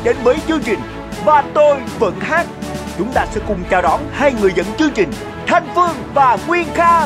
đến với chương trình Và Tôi Vẫn Hát. Chúng ta sẽ cùng chào đón hai người dẫn chương trình, Thanh Phương và Nguyên Khang.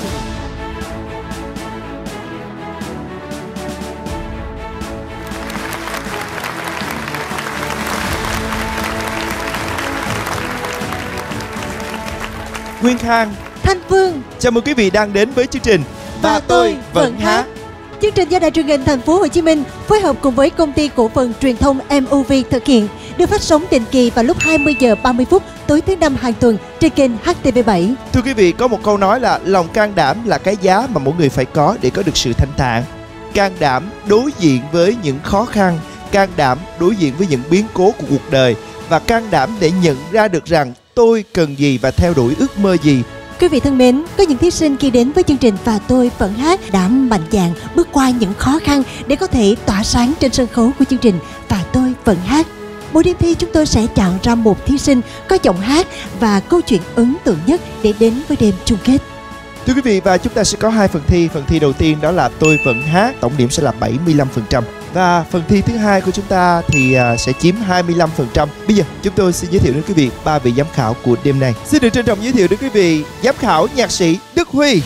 Nguyên Khang, Thanh Phương, chào mừng quý vị đang đến với chương trình Và Tôi Vẫn Hát. Chương trình do Đài Truyền hình Thành phố Hồ Chí Minh phối hợp cùng với Công ty Cổ phần Truyền thông MUV thực hiện, được phát sóng định kỳ vào lúc 20 giờ 30 phút tối thứ năm hàng tuần trên kênh HTV7. Thưa quý vị, có một câu nói là lòng can đảm là cái giá mà mỗi người phải có để có được sự thanh thản. Can đảm đối diện với những khó khăn, can đảm đối diện với những biến cố của cuộc đời, và can đảm để nhận ra được rằng tôi cần gì và theo đuổi ước mơ gì. Quý vị thân mến, có những thí sinh khi đến với chương trình Và Tôi Vẫn Hát đã mạnh dạn bước qua những khó khăn để có thể tỏa sáng trên sân khấu của chương trình Và Tôi Vẫn Hát. Mỗi đêm thi chúng tôi sẽ chọn ra một thí sinh có giọng hát và câu chuyện ấn tượng nhất để đến với đêm chung kết. Thưa quý vị, và chúng ta sẽ có hai phần thi. Phần thi đầu tiên đó là Tôi Vẫn Hát, tổng điểm sẽ là 75%. Và phần thi thứ hai của chúng ta thì sẽ chiếm 25%. Bây giờ chúng tôi xin giới thiệu đến quý vị ba vị giám khảo của đêm nay. Xin được trân trọng giới thiệu đến quý vị giám khảo nhạc sĩ Đức Huy.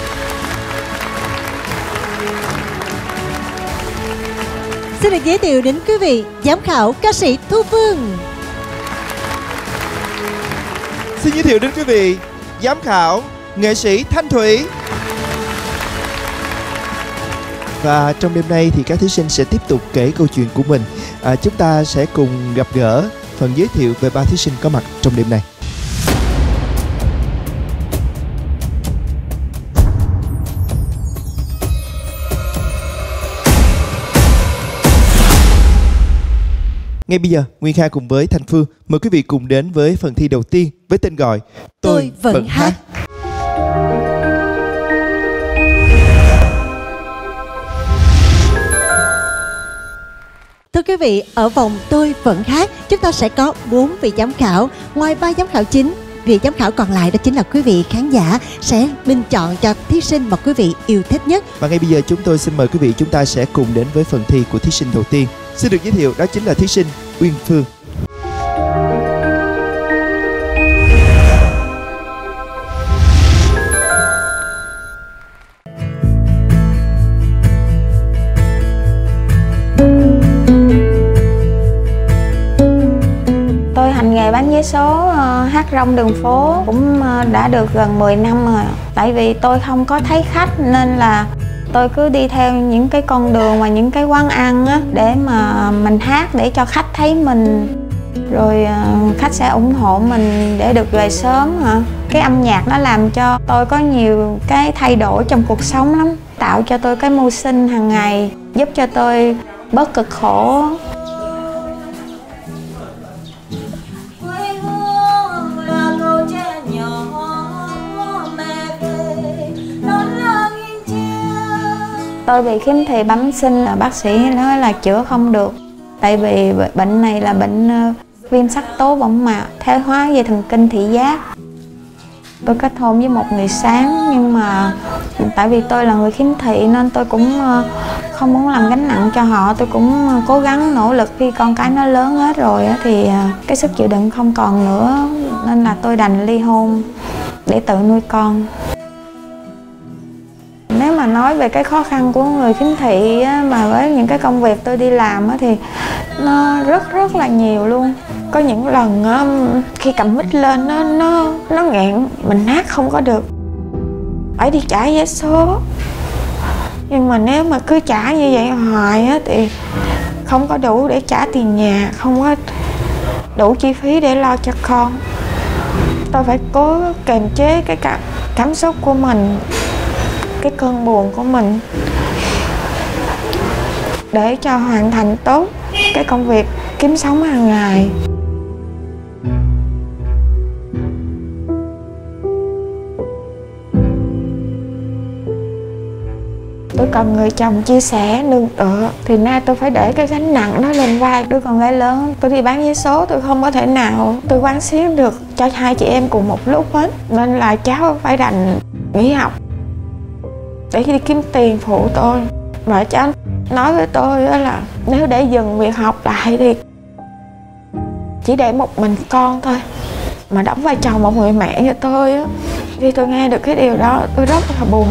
Xin được giới thiệu đến quý vị giám khảo ca sĩ Thu Phương. Xin giới thiệu đến quý vị giám khảo nghệ sĩ Thanh Thủy. Và trong đêm nay thì các thí sinh sẽ tiếp tục kể câu chuyện của mình. Chúng ta sẽ cùng gặp gỡ phần giới thiệu về ba thí sinh có mặt trong đêm nay. Ngay bây giờ, Nguyên Khang cùng với Thanh Phương mời quý vị cùng đến với phần thi đầu tiên với tên gọi Tôi Vẫn Hát. Thưa quý vị, ở vòng Tôi Vẫn Hát, chúng ta sẽ có 4 vị giám khảo. Ngoài 3 giám khảo chính, vị giám khảo còn lại đó chính là quý vị khán giả sẽ bình chọn cho thí sinh mà quý vị yêu thích nhất. Và ngay bây giờ chúng tôi xin mời quý vị, chúng ta sẽ cùng đến với phần thi của thí sinh đầu tiên. Xin được giới thiệu, đó chính là thí sinh Uyên Phương. Tôi hành nghề bán vé số hát rong đường phố cũng đã được gần 10 năm rồi. Tại vì tôi không có thấy khách nên là tôi cứ đi theo những cái con đường và những cái quán ăn á, để mà mình hát để cho khách thấy mình. Rồi khách sẽ ủng hộ mình để được về sớm hả. Cái âm nhạc nó làm cho tôi có nhiều cái thay đổi trong cuộc sống lắm. Tạo cho tôi cái mưu sinh hàng ngày, giúp cho tôi bớt cực khổ. Tôi bị khiếm thị bẩm sinh, là bác sĩ nói là chữa không được. Tại vì bệnh này là bệnh viêm sắc tố võng mạc, thoái hóa về thần kinh thị giác. Tôi kết hôn với một người sáng, nhưng mà tại vì tôi là người khiếm thị nên tôi cũng không muốn làm gánh nặng cho họ. Tôi cũng cố gắng nỗ lực, khi con cái nó lớn hết rồi thì cái sức chịu đựng không còn nữa, nên là tôi đành ly hôn để tự nuôi con. Nếu mà nói về cái khó khăn của người khiếm thị mà với những cái công việc tôi đi làm thì nó rất là nhiều luôn. Có những lần khi cầm mic lên nó nghẹn, mình hát không có được, phải đi trả vé số. Nhưng mà nếu mà cứ trả như vậy hoài thì không có đủ để trả tiền nhà, không có đủ chi phí để lo cho con. Tôi phải cố kiềm chế cái cảm xúc của mình, cái cơn buồn của mình để cho hoàn thành tốt cái công việc kiếm sống hàng ngày. Tôi cần người chồng chia sẻ, nương tựa, thì nay tôi phải để cái gánh nặng nó lên vai đứa con gái lớn. Tôi đi bán vé số, tôi không có thể nào tôi quán xuyến được cho hai chị em cùng một lúc hết, nên là cháu phải đành nghỉ học để đi kiếm tiền phụ tôi. Mà cháu nói với tôi là nếu để dừng việc học lại thì chỉ để một mình con thôi mà đóng vai trò một người mẹ cho tôi á. Khi tôi nghe được cái điều đó tôi rất là buồn.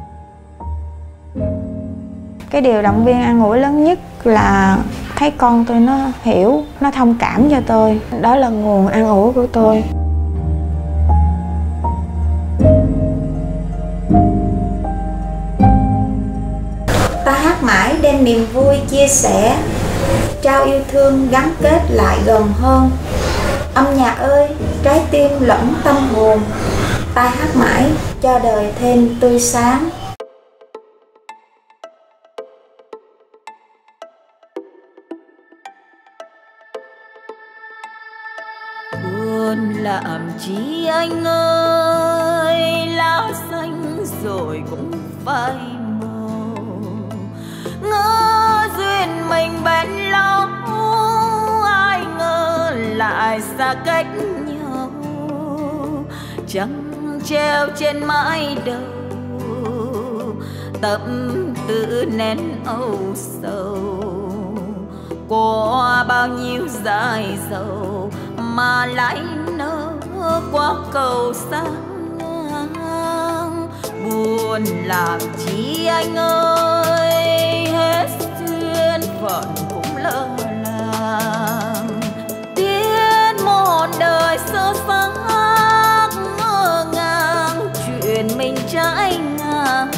Cái điều động viên an ủi lớn nhất là thấy con tôi nó hiểu, nó thông cảm cho tôi. Đó là nguồn an ủi của tôi. Ta hát mãi đem niềm vui chia sẻ, trao yêu thương gắn kết lại gần hơn. Âm nhạc ơi, trái tim lẫn tâm hồn, ta hát mãi cho đời thêm tươi sáng. Buồn làm chi anh ơi, lá xanh rồi cũng phai màu. Ngỡ duyên mình bén lâu, ai ngờ lại xa cách nhau. Trăng treo trên mái đầu, tâm tư nén âu sầu. Qua bao nhiêu dài dầu mà lại nỡ qua cầu xa ngang. Buồn làm chi anh ơi, hết duyên phận cũng lỡ làng. Tiến một đời sơ xác ngỡ ngàng, chuyện mình trái ngang.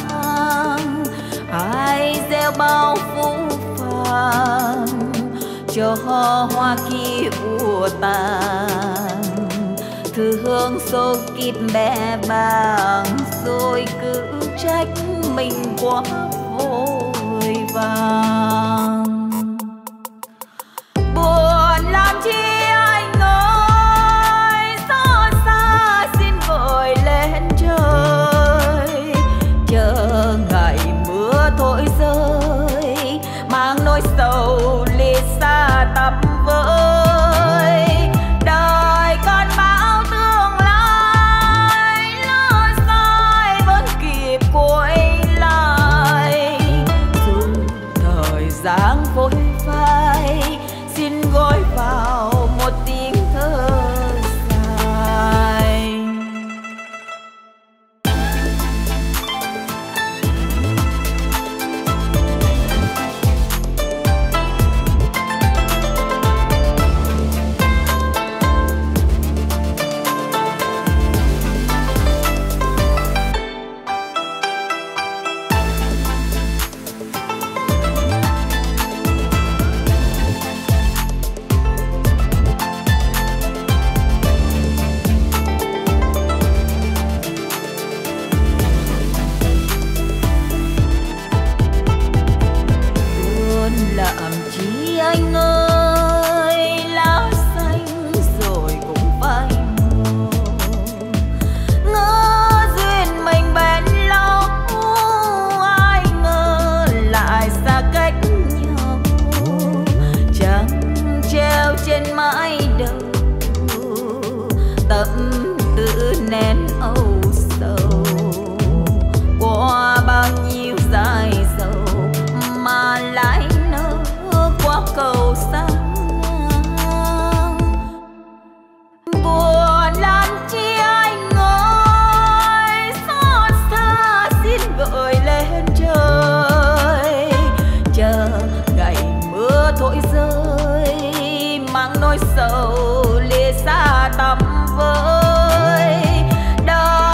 Ai gieo bao phũ phàng cho hoa kia ùa tàn. Thư hương số kiếp bé bàng, rồi cứ trách mình quá vội vàng. Buồn làm chi anh ơi, xa xa xin gửi lên trời. Chờ ngày mưa thổi rơi, mang nỗi sầu lìa xa tầm với. Đời con bão tương lai, lỡ sai vẫn kịp quay lại. Dù thời gian phôi phai, xin gói vào một tiếng thơ dài. Làm chi anh ơi, lá xanh rồi cũng phai màu. Ngỡ duyên mình bén lâu, ai ngờ lại xa cách nhau. Trăng treo trên mái đầu, tâm tư nén âu sầu. Qua bao nhiêu dài dầu mà lại qua cầu xa ngang. Buồn làm chi anh ơi, xót xa xin gửi lên trời. Chờ ngày mưa thổi rơi, mang nỗi sầu lìa xa tầm với. Đời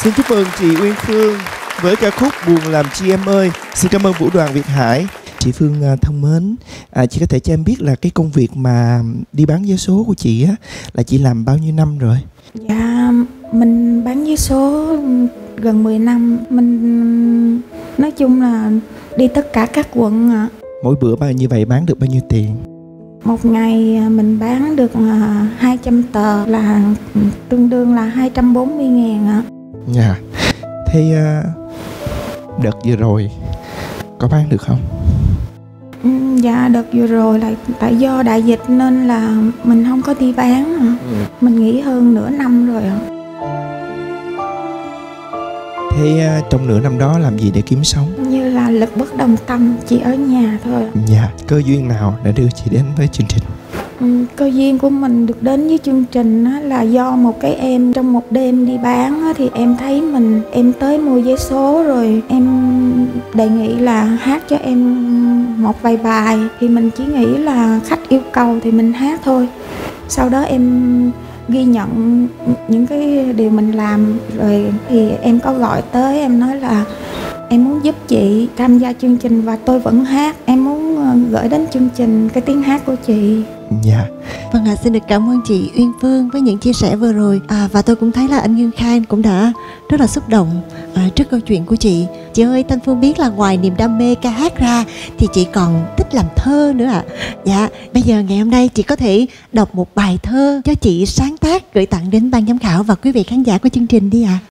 Xin chúc mừng chị Uyên Phương với ca khúc Buồn Làm Chi Em Ơi. Xin cảm ơn Vũ Đoàn Việt Hải. Chị Phương thân mến, chị có thể cho em biết là cái công việc mà đi bán vé số của chị á là chị làm bao nhiêu năm rồi? Dạ, mình bán vé số gần 10 năm. Mình nói chung là đi tất cả các quận ạ. Mỗi bữa như vậy bán được bao nhiêu tiền? Một ngày mình bán được 200 tờ là tương đương là 240.000 ạ. Dạ. Thế đợt vừa rồi có bán được không? Dạ, đợt vừa rồi là tại do đại dịch nên là mình không có đi bán. Mình nghỉ hơn nửa năm rồi ạ. Thế trong nửa năm đó làm gì để kiếm sống? Như là lực bất đồng tâm, chỉ ở nhà thôi. Dạ. Cơ duyên nào đã đưa chị đến với chương trình? Cơ duyên của mình được đến với chương trình là do một cái em trong một đêm đi bán thì em thấy em tới mua vé số rồi em đề nghị là hát cho em một vài bài, thì mình chỉ nghĩ là khách yêu cầu thì mình hát thôi. Sau đó em ghi nhận những cái điều mình làm rồi thì em có gọi tới, em nói là em muốn giúp chị tham gia chương trình và tôi vẫn hát. Em muốn gửi đến chương trình cái tiếng hát của chị. Dạ. Vâng ạ, xin được cảm ơn chị Uyên Phương với những chia sẻ vừa rồi. Và tôi cũng thấy là anh Nguyên Khang cũng đã rất là xúc động trước câu chuyện của chị. Chị ơi, Thanh Phương biết là ngoài niềm đam mê ca hát ra thì chị còn thích làm thơ nữa ạ. Dạ, bây giờ ngày hôm nay chị có thể đọc một bài thơ cho chị sáng tác gửi tặng đến ban giám khảo và quý vị khán giả của chương trình đi ạ.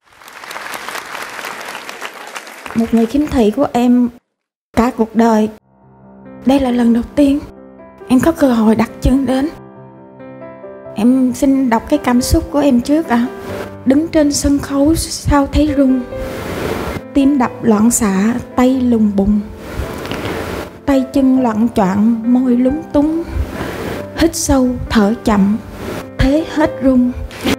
Một người khiếm thị của em cả cuộc đời, đây là lần đầu tiên em có cơ hội đặt chân đến. Em xin đọc cái cảm xúc của em trước ạ. Đứng trên sân khấu sao thấy rung, tim đập loạn xạ, tay lùng bùng, tay chân loạn choạng, môi lúng túng, hít sâu thở chậm, thế hết rung.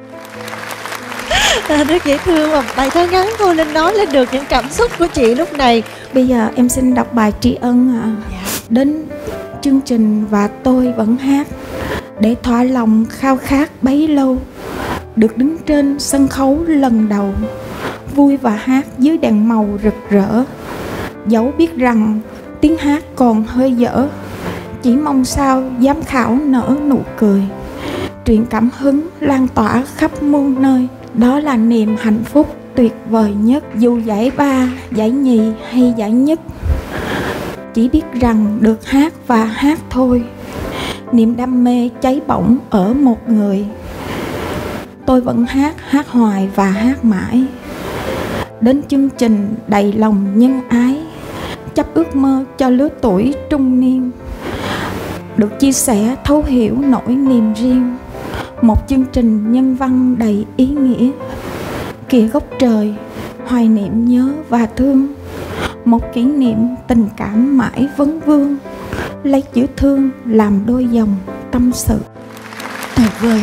Rất dễ thương, mà bài thơ ngắn thôi nên nói lên được những cảm xúc của chị lúc này. Bây giờ em xin đọc bài tri ân ạ. Đến chương trình và tôi vẫn hát để thỏa lòng khao khát bấy lâu, được đứng trên sân khấu lần đầu, vui và hát dưới đèn màu rực rỡ. Dẫu biết rằng tiếng hát còn hơi dở, chỉ mong sao giám khảo nở nụ cười, truyền cảm hứng lan tỏa khắp muôn nơi. Đó là niềm hạnh phúc tuyệt vời nhất, dù giải ba, giải nhì hay giải nhất. Chỉ biết rằng được hát và hát thôi, niềm đam mê cháy bỏng ở một người. Tôi vẫn hát, hát hoài và hát mãi. Đến chương trình đầy lòng nhân ái, chấp ước mơ cho lứa tuổi trung niên, được chia sẻ thấu hiểu nỗi niềm riêng. Một chương trình nhân văn đầy ý nghĩa, kìa góc trời, hoài niệm nhớ và thương. Một kỷ niệm tình cảm mãi vấn vương, lấy chữ thương làm đôi dòng tâm sự. Tuyệt vời.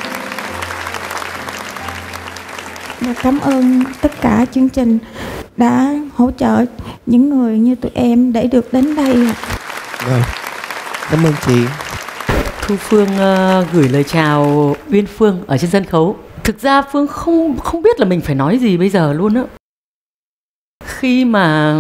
Và cảm ơn tất cả chương trình đã hỗ trợ những người như tụi em để được đến đây. Vâng, cảm ơn chị. Thu Phương gửi lời chào Uyên Phương ở trên sân khấu. Thực ra Phương không biết là mình phải nói gì bây giờ luôn á. Khi mà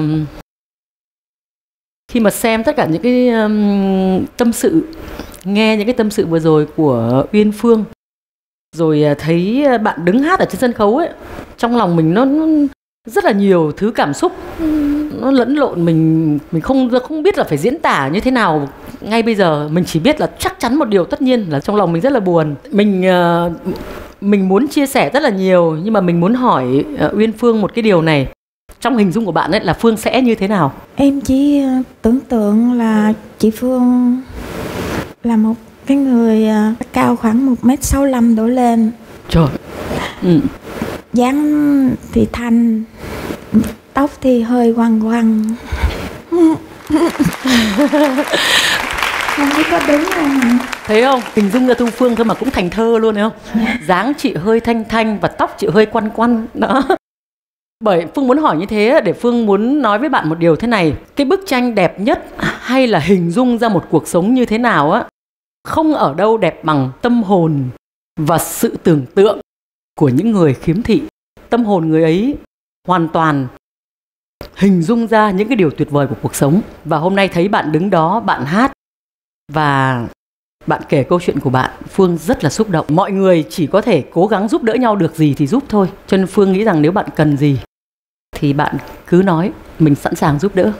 xem tất cả những cái tâm sự, nghe những cái tâm sự vừa rồi của Uyên Phương, rồi thấy bạn đứng hát ở trên sân khấu ấy, trong lòng mình nó rất là nhiều thứ cảm xúc, nó lẫn lộn, mình không biết là phải diễn tả như thế nào ngay bây giờ. Mình chỉ biết là chắc chắn một điều tất nhiên là trong lòng mình rất là buồn. Mình muốn chia sẻ rất là nhiều, nhưng mà mình muốn hỏi Uyên Phương một cái điều này. Trong hình dung của bạn ấy là Phương sẽ như thế nào? Em chỉ tưởng tượng là chị Phương là một cái người cao khoảng 1m65 đổ lên. Trời. Dáng thì thanh, tóc thì hơi quằn quằn. Không biết có đúng không ạ? Thấy không? Hình dung ra Thu Phương thôi mà cũng thành thơ luôn, thấy không? Dáng chị hơi thanh thanh và tóc chị hơi quăn quăn. Đó. Bởi Phương muốn hỏi như thế để Phương muốn nói với bạn một điều thế này. Cái bức tranh đẹp nhất hay là hình dung ra một cuộc sống như thế nào á, không ở đâu đẹp bằng tâm hồn và sự tưởng tượng của những người khiếm thị. tâm hồn người ấy hoàn toàn hình dung ra những cái điều tuyệt vời của cuộc sống. Và hôm nay thấy bạn đứng đó, bạn hát và bạn kể câu chuyện của bạn, Phương rất là xúc động. Mọi người chỉ có thể cố gắng giúp đỡ nhau, được gì thì giúp thôi. Cho nên Phương nghĩ rằng nếu bạn cần gì thì bạn cứ nói, mình sẵn sàng giúp đỡ.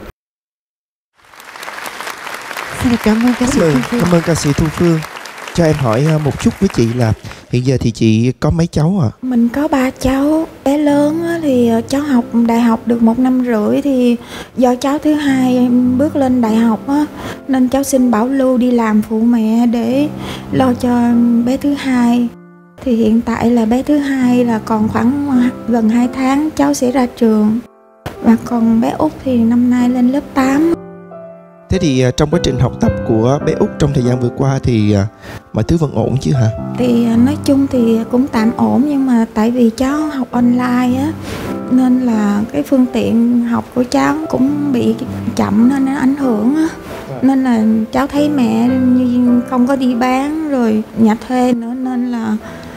Xin cảm ơn ca sĩ Thu Phương. Cảm ơn ca sĩ Thu Phương. Cho em hỏi một chút với chị là hiện giờ thì chị có mấy cháu ạ? Mình có 3 cháu. Bé lớn thì cháu học đại học được 1 năm rưỡi, thì do cháu thứ hai bước lên đại học nên cháu xin bảo lưu đi làm phụ mẹ để lo cho bé thứ hai. Thì hiện tại là bé thứ hai là còn khoảng gần 2 tháng cháu sẽ ra trường. Và còn bé Út thì năm nay lên lớp 8. Thế thì trong quá trình học tập của bé Út trong thời gian vừa qua thì mọi thứ vẫn ổn chứ hả? Thì nói chung thì cũng tạm ổn, nhưng mà tại vì cháu học online á, nên là cái phương tiện học của cháu cũng bị chậm nên nó ảnh hưởng á. Nên là cháu thấy mẹ như không có đi bán rồi nhà thuê nữa, nên là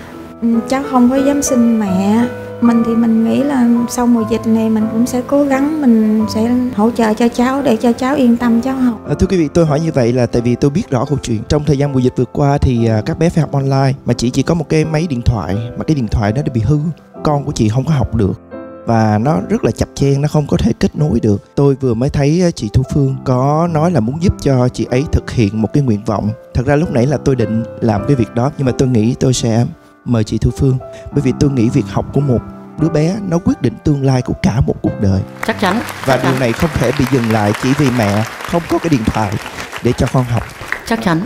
cháu không có dám xin mẹ. Mình thì mình nghĩ là sau mùa dịch này mình cũng sẽ cố gắng, mình sẽ hỗ trợ cho cháu để cho cháu yên tâm cháu học. Thưa quý vị, tôi hỏi như vậy là tại vì tôi biết rõ câu chuyện. Trong thời gian mùa dịch vừa qua thì các bé phải học online, mà chị chỉ có một cái máy điện thoại, mà cái điện thoại đó đã bị hư. Con của chị không có học được và nó rất là chập chênh, nó không có thể kết nối được. Tôi vừa mới thấy chị Thu Phương có nói là muốn giúp cho chị ấy thực hiện một cái nguyện vọng. Thật ra lúc nãy là tôi định làm cái việc đó, nhưng mà tôi nghĩ tôi sẽ mời chị Thu Phương, bởi vì tôi nghĩ việc học của một đứa bé nó quyết định tương lai của cả một cuộc đời. Chắc chắn. Và điều này không thể bị dừng lại chỉ vì mẹ không có cái điện thoại để cho con học. Chắc chắn.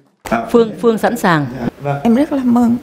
Phương sẵn sàng. Em rất là mừng.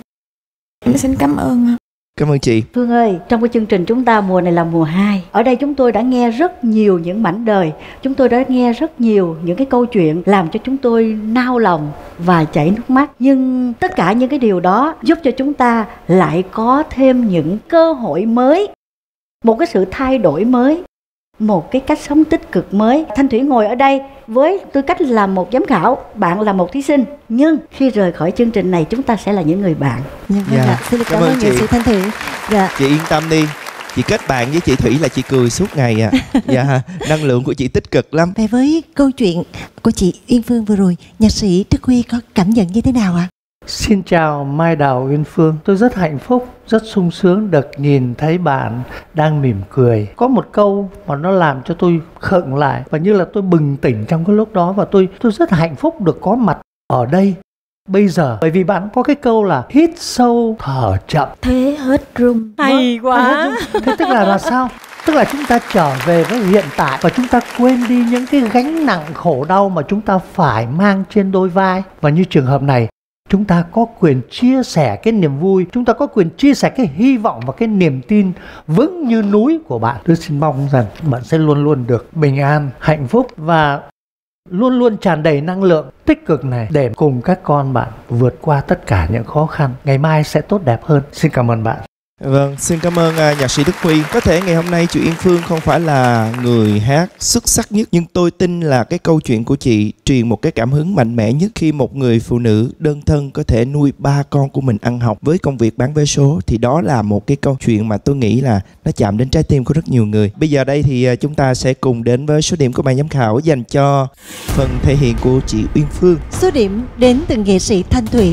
Em xin cảm ơn. Cảm ơn chị. Phương ơi, trong cái chương trình chúng ta mùa này là mùa 2. Ở đây chúng tôi đã nghe rất nhiều những mảnh đời. Chúng tôi đã nghe rất nhiều những cái câu chuyện làm cho chúng tôi nao lòng và chảy nước mắt. Nhưng tất cả những cái điều đó giúp cho chúng ta lại có thêm những cơ hội mới, một cái sự thay đổi mới, một cái cách sống tích cực mới. Thanh Thủy ngồi ở đây với tư cách là một giám khảo, bạn là một thí sinh. Nhưng khi rời khỏi chương trình này chúng ta sẽ là những người bạn. Xin cảm ơn nghệ sĩ Thanh Thủy. Chị yên tâm đi, chị kết bạn với chị Thủy là chị cười suốt ngày à. Năng lượng của chị tích cực lắm. Về với câu chuyện của chị Uyên Phương vừa rồi, nhạc sĩ Đức Huy có cảm nhận như thế nào ạ? Xin chào Mai Đào Uyên Phương. Tôi rất hạnh phúc, rất sung sướng được nhìn thấy bạn đang mỉm cười. Có một câu mà nó làm cho tôi khựng lại và như là tôi bừng tỉnh trong cái lúc đó, và tôi rất hạnh phúc được có mặt ở đây bây giờ. Bởi vì bạn có cái câu là hít sâu thở chậm Thế hết rung. Hay quá. Thế tức là sao? Tức là chúng ta trở về với hiện tại và chúng ta quên đi những cái gánh nặng khổ đau mà chúng ta phải mang trên đôi vai. Và như trường hợp này, chúng ta có quyền chia sẻ cái niềm vui, chúng ta có quyền chia sẻ cái hy vọng và cái niềm tin vững như núi của bạn. Tôi xin mong rằng bạn sẽ luôn luôn được bình an, hạnh phúc và luôn luôn tràn đầy năng lượng tích cực này để cùng các con bạn vượt qua tất cả những khó khăn. Ngày mai sẽ tốt đẹp hơn. Xin cảm ơn bạn. Vâng, xin cảm ơn nhạc sĩ Đức Huy. Có thể ngày hôm nay chị Uyên Phương không phải là người hát xuất sắc nhất, nhưng tôi tin là cái câu chuyện của chị truyền một cái cảm hứng mạnh mẽ nhất khi một người phụ nữ đơn thân có thể nuôi 3 con của mình ăn học với công việc bán vé số. Thì đó là một cái câu chuyện mà tôi nghĩ là nó chạm đến trái tim của rất nhiều người. Bây giờ đây thì chúng ta sẽ cùng đến với số điểm của ban giám khảo dành cho phần thể hiện của chị Uyên Phương. Số điểm đến từ nghệ sĩ Thanh Thủy.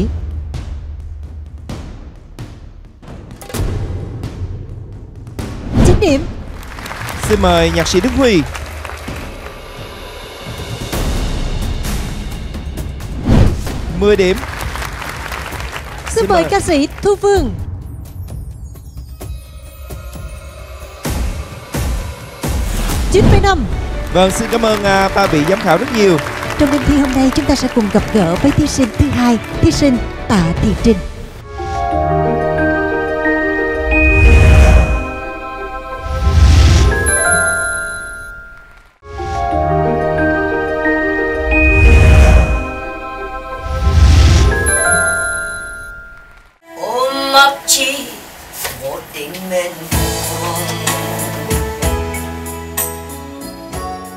9 điểm. Xin mời nhạc sĩ Đức Huy. 10 điểm. Xin mời ca sĩ Thu Phương. 9,5. Vâng, xin cảm ơn ba vị giám khảo rất nhiều. Trong đêm thi hôm nay chúng ta sẽ cùng gặp gỡ với thí sinh thứ hai, thí sinh Tạ Thị Trinh.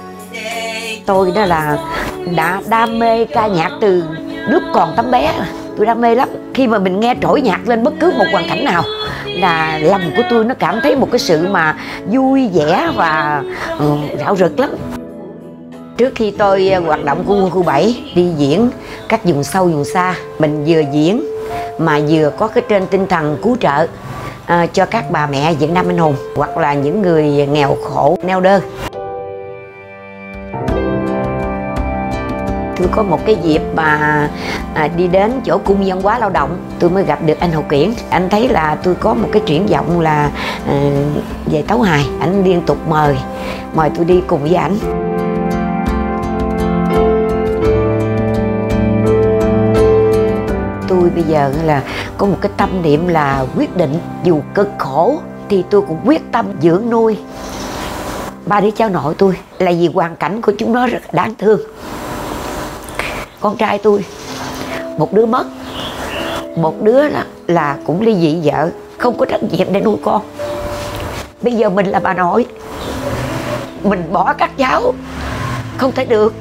Tôi đó là đã đam mê ca nhạc từ lúc còn tấm bé. tôi đam mê lắm. Khi mà mình nghe trỗi nhạc lên bất cứ một hoàn cảnh nào là lòng của tôi nó cảm thấy một cái sự mà vui vẻ và rạo rực lắm. Trước khi tôi hoạt động của Quân khu 7 đi diễn các vùng sâu vùng xa, mình vừa diễn mà vừa có cái trên tinh thần cứu trợ cho các bà mẹ Việt Nam anh hùng hoặc là những người nghèo khổ neo đơn. Tôi có một cái dịp mà đi đến chỗ cung văn hóa lao động, tôi mới gặp được anh Hậu Kiển. Anh thấy là tôi có một cái triển vọng là về tấu hài, anh liên tục mời tôi đi cùng với ảnh. Tôi bây giờ là có một cái tâm niệm là quyết định dù cực khổ thì tôi cũng quyết tâm dưỡng nuôi 3 đứa cháu nội tôi, là vì hoàn cảnh của chúng nó rất đáng thương. Con trai tôi một đứa mất, một đứa là cũng ly dị vợ, không có trách nhiệm để nuôi con. Bây giờ mình là bà nội, mình bỏ các cháu không thể được.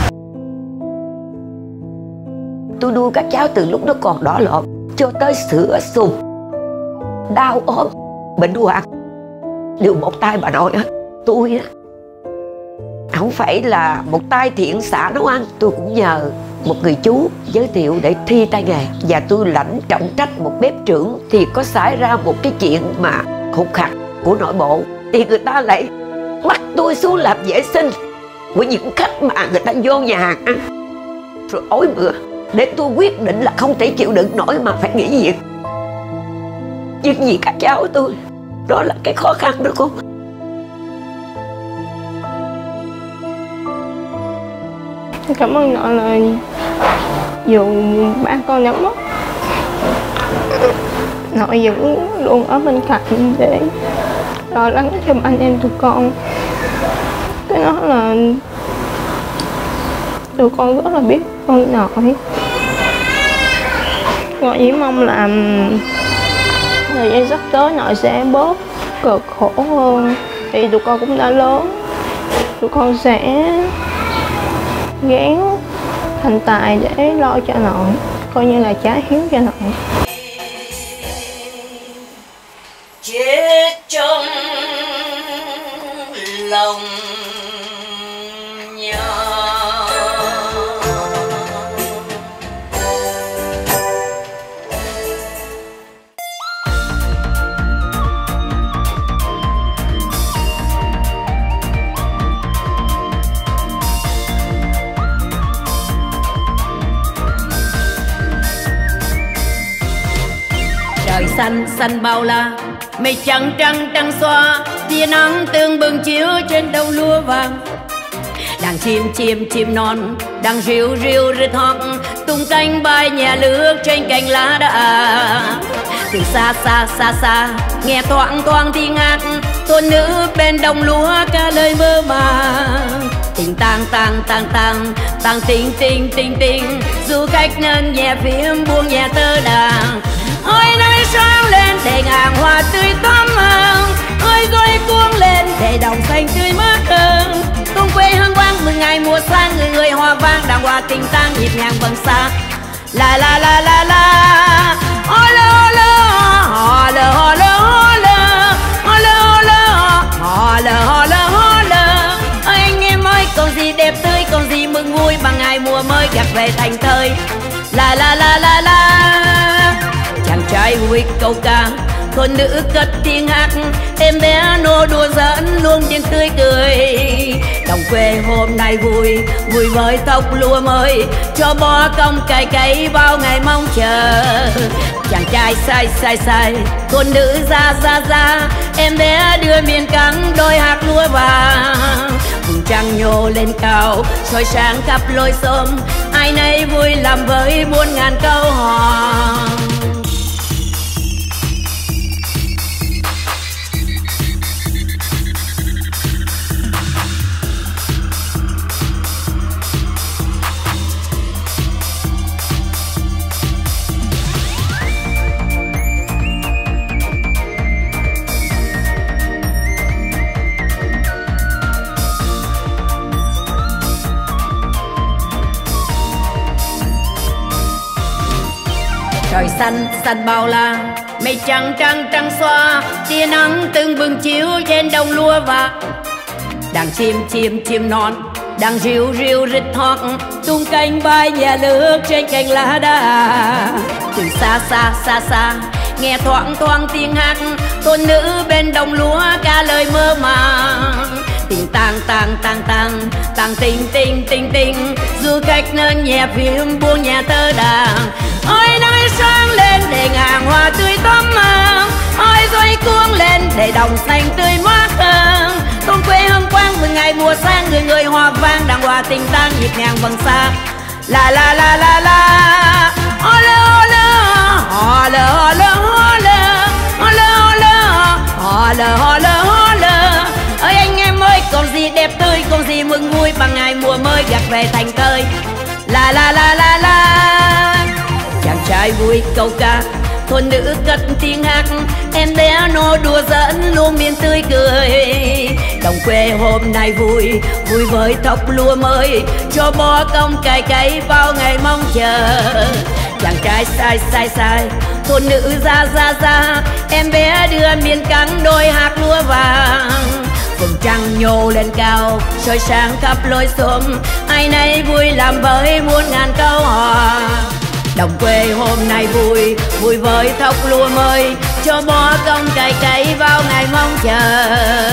Tôi nuôi các cháu từ lúc nó còn đỏ lọt cho tới sữa sùng, đau ốm, bệnh hoạn đều một tay bà nội hết. Tôi không phải là một tay thiện xạ nấu ăn, tôi cũng nhờ một người chú giới thiệu để thi tay nghề, và tôi lãnh trọng trách một bếp trưởng. Thì có xảy ra một cái chuyện mà hụt hặc của nội bộ, thì người ta lại bắt tôi xuống làm vệ sinh của những khách mà người ta vô nhà hàng ăn, rồi ói mửa. Để tôi quyết định là không thể chịu đựng nổi mà phải nghỉ việc. Nhưng vì các cháu tôi, đó là cái khó khăn đó con. Cảm ơn nội là dù ba con đã mất, nội vẫn luôn ở bên cạnh để lo lắng cho anh em tụi con. Cái đó là tụi con rất là biết ơn nội. Nội chỉ mong là thời gian sắp tới nội sẽ bớt cực khổ hơn. Thì tụi con cũng đã lớn, tụi con sẽ gắng thành tài để lo cho nội, coi như là trả hiếu cho nội. Chết trong lòng nhau. Trời xanh xanh bao la, mây trắng trắng trắng xóa, tia nắng tương bừng chiếu trên đồng lúa vàng. Đàn chim non đang ríu ríu rít hót, tung cánh bay nhẹ lướt trên cành lá đá. Từ xa xa nghe thoáng thoáng tiếng hát, tôn nữ bên đồng lúa ca lời mơ màng. Tình tang tình, du khách nâng nhẹ phím buông nhẹ tơ đàn. Ôi nơi sáng lên để ngàn hoa tươi tóm hồng, ôi rồi cuống lên để đồng xanh tươi mát hơn. Tung quê hương quang mừng ngày mùa sang, người hoa vang đàng hoa tình tang nhịp nhàng vầng xa. La la la la la, ho lơ ho lơ, ho lơ ho lơ ho lơ, ho lơ ho lơ, ho lơ ho lơ ho lơ. Anh em ơi còn gì đẹp tươi, còn gì mừng vui bằng ngày mùa mới gặt về thành thơi. La la la la la, chàng trai vui câu ca, con nữ cất tiếng hát, em bé nô đùa giỡn luôn tiếng tươi cười. Đồng quê hôm nay vui vui với tóc lúa mới, cho bó công cày cấy bao ngày mong chờ. Chàng trai sai, con nữ ra, em bé đưa miền cắng đôi hạt lúa vàng. Vùng trăng nhô lên cao, soi sáng khắp lối xóm, ai nấy vui làm với muôn ngàn câu hò. Trời xanh xanh bao la, mây trắng trắng trắng xóa, tia nắng từng bừng chiếu trên đồng lúa và đàn chim non đang ríu ríu rít hót tung cánh bay nhẹ lướt trên cành lá đa. Từ xa xa nghe thoáng thoáng tiếng hát tôn nữ bên đồng lúa ca lời mơ màng. Tình tang tình du khách nên nhẹ phim buông nhà tơ đàn. Ôi nắng sáng lên để ngàn hoa tươi tóm màng, ôi xoay cuống lên để đồng xanh tươi mát hơn. Tôn quê hương quang mừng ngày mùa sang, người người hòa vang đàng hòa tình tang nhịp nhàng vầng xa. La la la la la, ho lơ ho lơ, ho lơ ho lơ ho lơ, ho lơ ho lơ, ho lơ ho lơ ho lơ. Ơi anh em ơi, còn gì đẹp tươi, còn gì mừng vui bằng ngày mùa mới gặt về thành tơi. La la la la la, chàng trai vui câu ca, thôn nữ cất tiếng hát, em bé nó đùa giỡn luôn miền tươi cười. Đồng quê hôm nay vui vui với thóc lúa mới, cho bó công cày cấy vào ngày mong chờ. Chàng trai sai thôn nữ ra, em bé đưa miền cắn đôi hạt lúa vàng. Vầng trăng nhô lên cao soi sáng khắp lối xóm, ai nấy vui làm với muôn ngàn câu hò. Đồng quê hôm nay vui vui với thóc lúa mới, cho bó công cày cấy vào ngày mong chờ.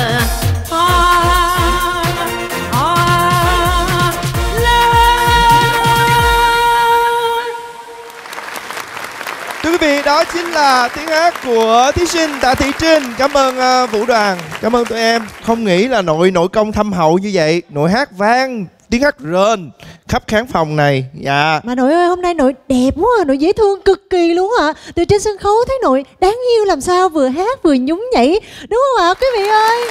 Thưa quý vị, đó chính là tiếng hát của thí sinh Tạ Thị Trinh. Cảm ơn Vũ Đoàn, cảm ơn tụi em. Không nghĩ là nội công thâm hậu như vậy, nội hát vang, tiếng hát rền khắp khán phòng này. Dạ. Mà nội ơi, hôm nay nội đẹp quá à, nội dễ thương cực kỳ luôn ạ. Từ trên sân khấu thấy nội đáng yêu làm sao, vừa hát vừa nhún nhảy, đúng không ạ quý vị ơi?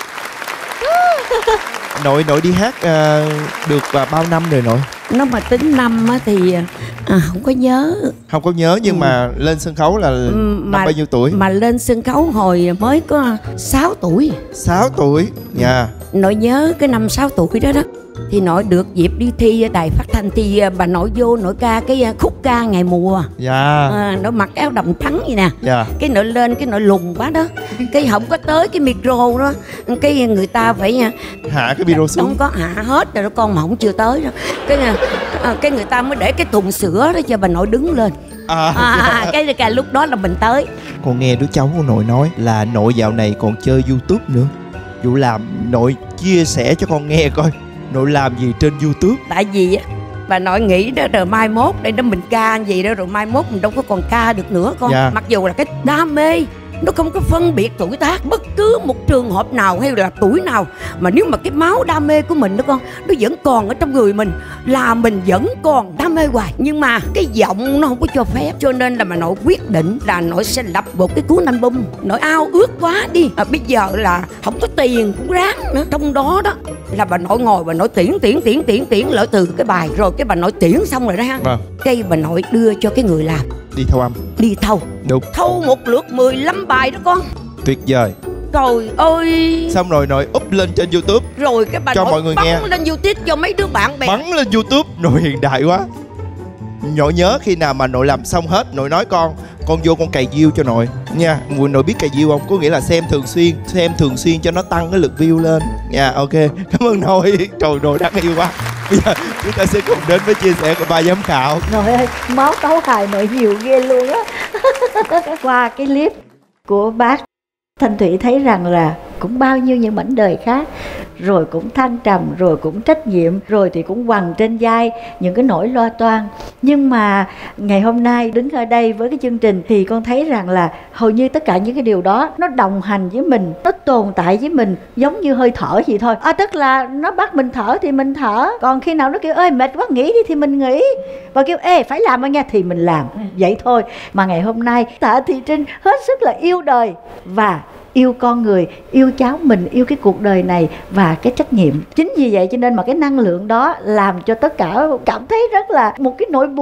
Nội đi hát được bao năm rồi nội? Nếu mà tính năm thì không có nhớ. Không có nhớ, nhưng mà lên sân khấu là năm bao nhiêu tuổi? Mà lên sân khấu hồi mới có 6 tuổi. 6 tuổi, dạ. Nội nhớ cái năm 6 tuổi đó thì nội được dịp đi thi ở đài phát thanh, thì bà nội vô nội ca cái khúc ca ngày mùa. Dạ. Nội mặc áo đầm trắng vậy nè. Dạ. Cái nội lên cái nội lùn quá đó, cái không có tới cái micro đó, cái người ta phải hạ cái micro xuống. Không có hạ hết rồi đó con, mà không chưa tới đó. Cái người ta mới để cái thùng sữa đó cho bà nội đứng lên. Cái lúc đó là mình tới. Con nghe đứa cháu của nội nói là nội dạo này còn chơi YouTube nữa. Vụ làm nội chia sẻ cho con nghe coi nội làm gì trên YouTube. Tại vì bà nội nghĩ đó, rồi mai mốt đây đó mình ca gì đó, rồi mai mốt mình đâu có còn ca được nữa con. Dạ. Mặc dù là cái đam mê nó không có phân biệt tuổi tác, bất cứ một trường hợp nào hay là tuổi nào, mà nếu mà cái máu đam mê của mình đó con, nó vẫn còn ở trong người mình là mình vẫn còn đam mê hoài. Nhưng mà cái giọng nó không có cho phép, cho nên là bà nội quyết định là nội sẽ lập một cái cuốn album. Nội ao ước quá đi, bây giờ là không có tiền cũng ráng nữa. Trong đó đó là bà nội ngồi bà nội tiễn lợi từ cái bài, rồi cái bà nội tiễn xong rồi đó ha. Vâng. Cái bà nội đưa cho cái người làm đi thâu âm. Đi thâu. Đúng. Thâu một lượt 15 bài đó con. Tuyệt vời. Trời ơi. Xong rồi nội up lên trên YouTube. Rồi cái bà cho nội mọi người nghe. bắn lên YouTube cho mấy đứa bạn bè. Bắn lên YouTube. Nội hiện đại quá. Nội nhớ khi nào mà nội làm xong hết, nội nói con vô con cày view cho nội nha. Nội biết cày view không? Có nghĩa là xem thường xuyên cho nó tăng cái lượt view lên nha. Ok, cảm ơn nội. Trời, nội đáng yêu quá. Bây giờ chúng ta sẽ cùng đến với chia sẻ của ba giám khảo. Nội ơi, máu tấu hài nội nhiều ghê luôn á. Qua cái clip của bác, Thanh Thủy thấy rằng là cũng bao nhiêu những mảnh đời khác, rồi cũng thăng trầm, rồi cũng trách nhiệm, rồi thì cũng quằn trên vai những cái nỗi lo toan. Nhưng mà ngày hôm nay đứng ở đây với cái chương trình thì con thấy rằng là hầu như tất cả những cái điều đó nó đồng hành với mình, nó tồn tại với mình giống như hơi thở vậy thôi. Tức là nó bắt mình thở thì mình thở, còn khi nào nó kêu ơi mệt quá nghỉ đi thì mình nghỉ, và kêu ê phải làm nha thì mình làm, vậy thôi. Mà ngày hôm nay Tạ Thị Trinh hết sức là yêu đời và yêu con người, yêu cháu mình, yêu cái cuộc đời này và cái trách nhiệm. Chính vì vậy cho nên mà cái năng lượng đó làm cho tất cả cảm thấy rất là một cái nỗi buồn.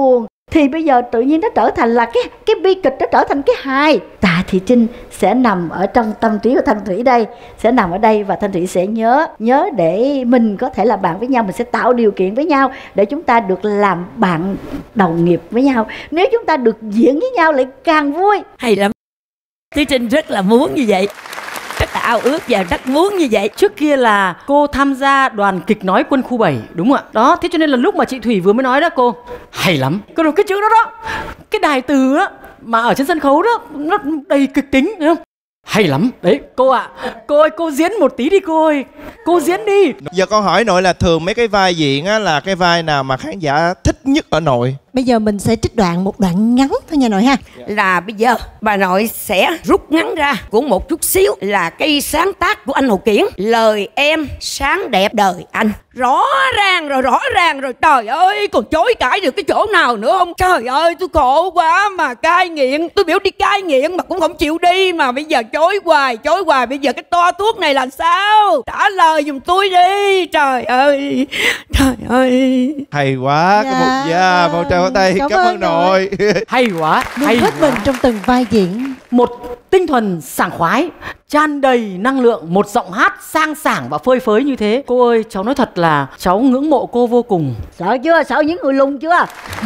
thì bây giờ tự nhiên nó trở thành là cái bi kịch, nó trở thành cái hài. Tạ Thị Trinh sẽ nằm ở trong tâm trí của Thanh Thủy đây, sẽ nằm ở đây, và Thanh Thủy sẽ nhớ để mình có thể là bạn với nhau, mình sẽ tạo điều kiện với nhau để chúng ta được làm bạn đồng nghiệp với nhau. Nếu chúng ta được diễn với nhau lại càng vui. Hay lắm. Thúy Trinh rất là muốn như vậy, rất là ao ước và rất muốn như vậy. Trước kia là cô tham gia đoàn kịch nói Quân khu 7, đúng không ạ? Đó, thế cho nên là lúc mà chị Thủy vừa mới nói đó, cô hay lắm. Cái chữ đó đó, cái đài từ đó mà ở trên sân khấu đó, nó đầy kịch tính, đúng không? Hay lắm. Đấy, cô ạ, cô ơi, cô diễn một tí đi cô ơi. Cô diễn đi. Giờ con hỏi nội là thường mấy cái vai diễn á là cái vai nào mà khán giả thích nhất ở nội? Bây giờ mình sẽ trích một đoạn ngắn thôi nha nội ha. Là bây giờ bà nội sẽ rút ngắn ra của một chút xíu là cái sáng tác của anh Hồ Kiển. Lời em sáng đẹp đời anh. Rõ ràng rồi, trời ơi, còn chối cãi được cái chỗ nào nữa không? Trời ơi, tôi khổ quá mà cai nghiện. Tôi biểu đi cai nghiện mà cũng không chịu đi, mà bây giờ chối hoài. Bây giờ cái toa thuốc này là sao? Trả lời giùm tôi đi. Trời ơi. Hay quá. Có một một tràng pháo tay. Cảm ơn nội. Hay quá. Luôn hết mình trong từng vai diễn. Một tinh thần sảng khoái, tràn đầy năng lượng, một giọng hát sang sảng và phơi phới như thế. Cô ơi, cháu nói thật là cháu ngưỡng mộ cô vô cùng. Sợ chưa? Sợ những người lùn chưa?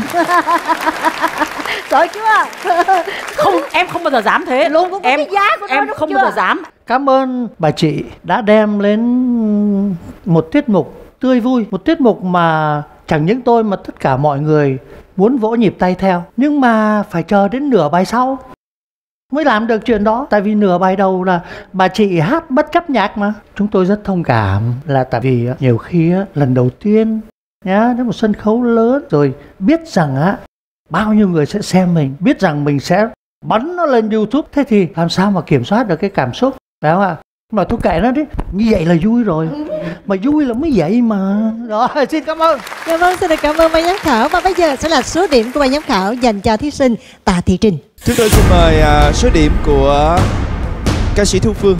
Sợ chưa? Không, em không bao giờ dám thế. Lùn cũng có cái giá của nó, em đúng không chưa? bao giờ dám. Cảm ơn bà chị đã đem đến một tiết mục tươi vui, một tiết mục mà chẳng những tôi mà tất cả mọi người muốn vỗ nhịp tay theo. Nhưng mà phải chờ đến nửa bài sau mới làm được chuyện đó. Tại vì nửa bài đầu là bà chị hát bất chấp nhạc mà. Chúng tôi rất thông cảm, là tại vì nhiều khi lần đầu tiên nhá, đến một sân khấu lớn rồi biết rằng bao nhiêu người sẽ xem mình, biết rằng mình sẽ bắn nó lên YouTube, thế thì làm sao mà kiểm soát được cái cảm xúc, phải không ạ? Mà tôi kệ nó đi, như vậy là vui rồi, mà vui là mới vậy mà. Rồi, xin cảm ơn. Dạ vâng, xin được cảm ơn ban giám khảo. Và bây giờ sẽ là số điểm của ban giám khảo dành cho thí sinh Tạ Thị Trinh. Chúng tôi xin mời số điểm của ca sĩ Thu Phương.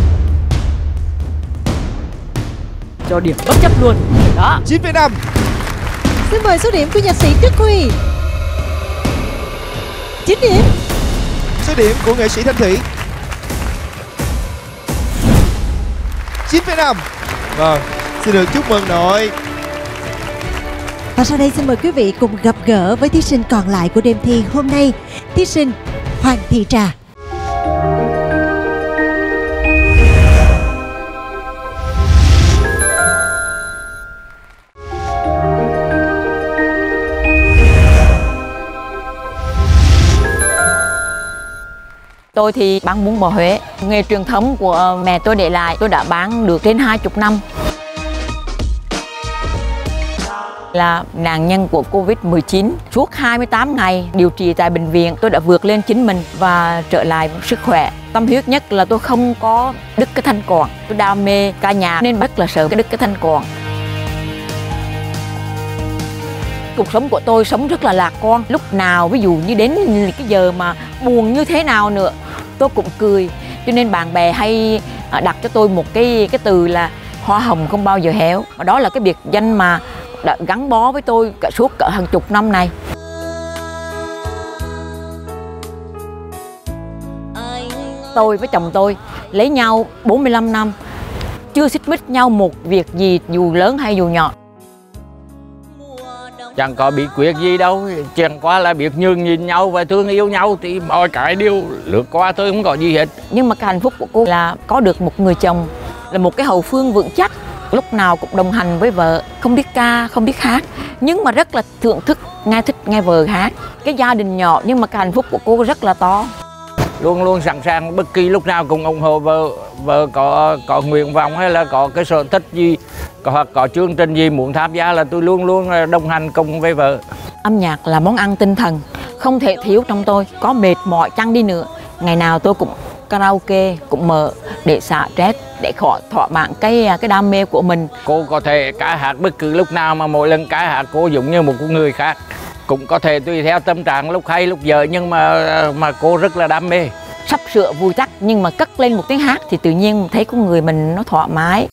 Cho điểm bất chấp luôn. Đó, 9,5. Xin mời số điểm của nhạc sĩ Đức Huy. 9 điểm. Số điểm của nghệ sĩ Thanh Thủy. 9,5. Vâng, xin được chúc mừng nội. Và sau đây xin mời quý vị cùng gặp gỡ với thí sinh còn lại của đêm thi hôm nay, thí sinh Hoàng Thị Trà. Tôi thì bán bún bò Huế, nghề truyền thống của mẹ tôi để lại, tôi đã bán được trên 20 năm. Là nạn nhân của Covid-19. Suốt 28 ngày điều trị tại bệnh viện, tôi đã vượt lên chính mình và trở lại sức khỏe. Tâm huyết nhất là tôi không có đứt cái thanh quản. Tôi đam mê ca nhạc nên rất là sợ cái đứt cái thanh quản. Cuộc sống của tôi sống rất là lạc quan. Lúc nào ví dụ như đến cái giờ mà buồn như thế nào nữa, tôi cũng cười. Cho nên bạn bè hay đặt cho tôi một cái từ là hoa hồng không bao giờ héo. Và đó là cái biệt danh mà đã gắn bó với tôi cả suốt hàng chục năm này. Tôi với chồng tôi lấy nhau 45 năm, chưa xích mích nhau một việc gì dù lớn hay dù nhỏ. Chẳng có bí quyết gì đâu, chẳng qua là biết nhường nhìn nhau và thương yêu nhau thì mọi cái đều lướt qua, tôi không có gì hết. Nhưng mà cái hạnh phúc của cô là có được một người chồng, là một cái hậu phương vững chắc, lúc nào cũng đồng hành với vợ, không biết ca, không biết hát, nhưng mà rất là thưởng thức, thích nghe vợ hát. Cái gia đình nhỏ nhưng mà cái hạnh phúc của cô rất là to. Luôn luôn sẵn sàng bất kỳ lúc nào cùng ủng hộ vợ có nguyện vọng hay là có cái sở thích gì, hoặc có chương trình gì muốn tham gia là tôi luôn luôn đồng hành cùng với vợ. Âm nhạc là món ăn tinh thần, không thể thiếu trong tôi. Có mệt mỏi chăng đi nữa, ngày nào tôi cũng karaoke, cũng mở để xả stress, để thỏa mãn cái đam mê của mình. Cô có thể ca hát bất cứ lúc nào, mà mỗi lần ca hát cô giống như một người khác. Cũng có thể tùy theo tâm trạng lúc hay lúc dở, nhưng mà cô rất là đam mê. Sắp sửa vui tắt nhưng mà cất lên một tiếng hát thì tự nhiên thấy con người mình nó thoải mái.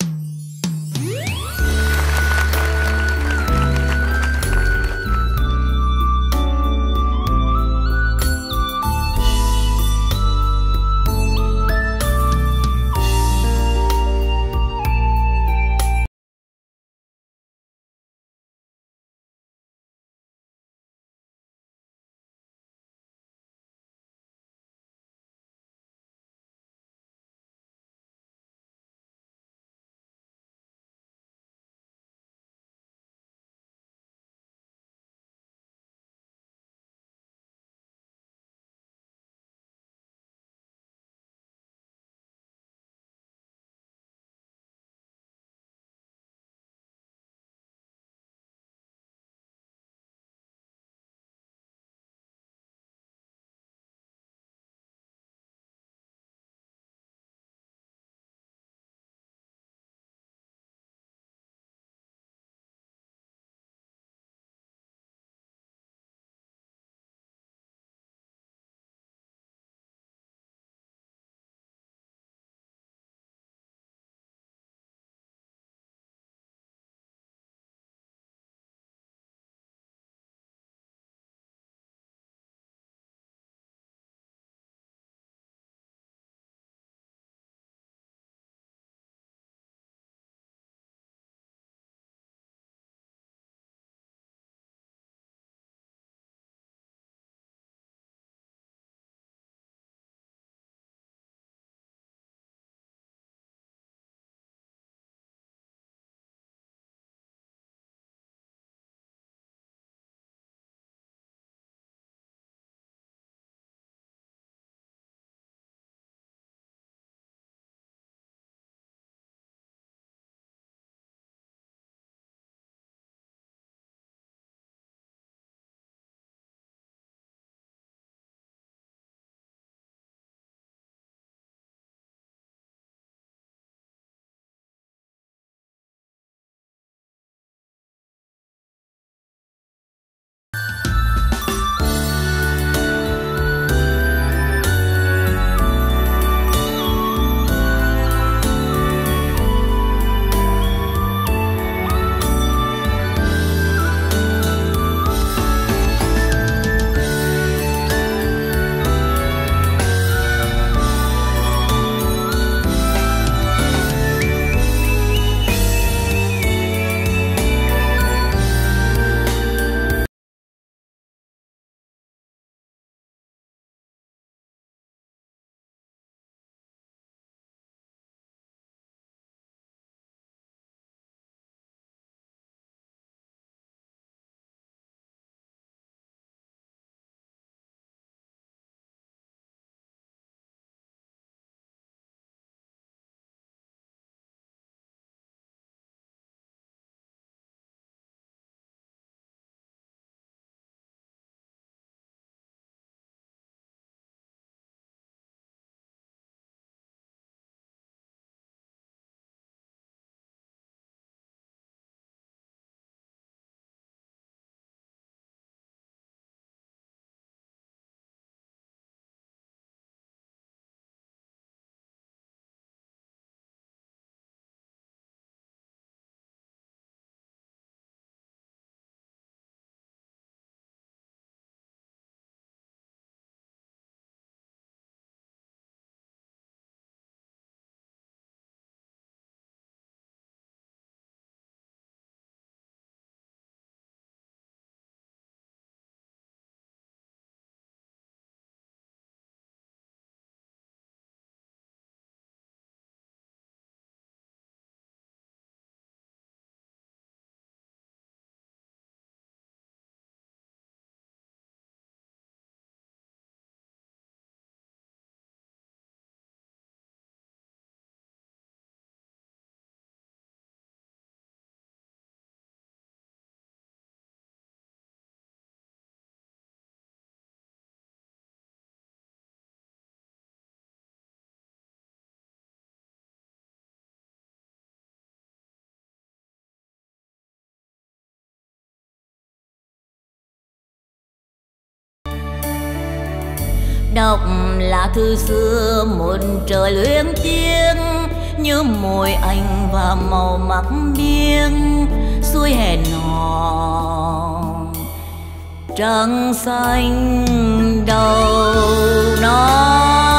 đọc là thư xưa một trời luyến tiếc, như môi anh và màu mắt biếc xuôi hè nọ trăng xanh đầu nó.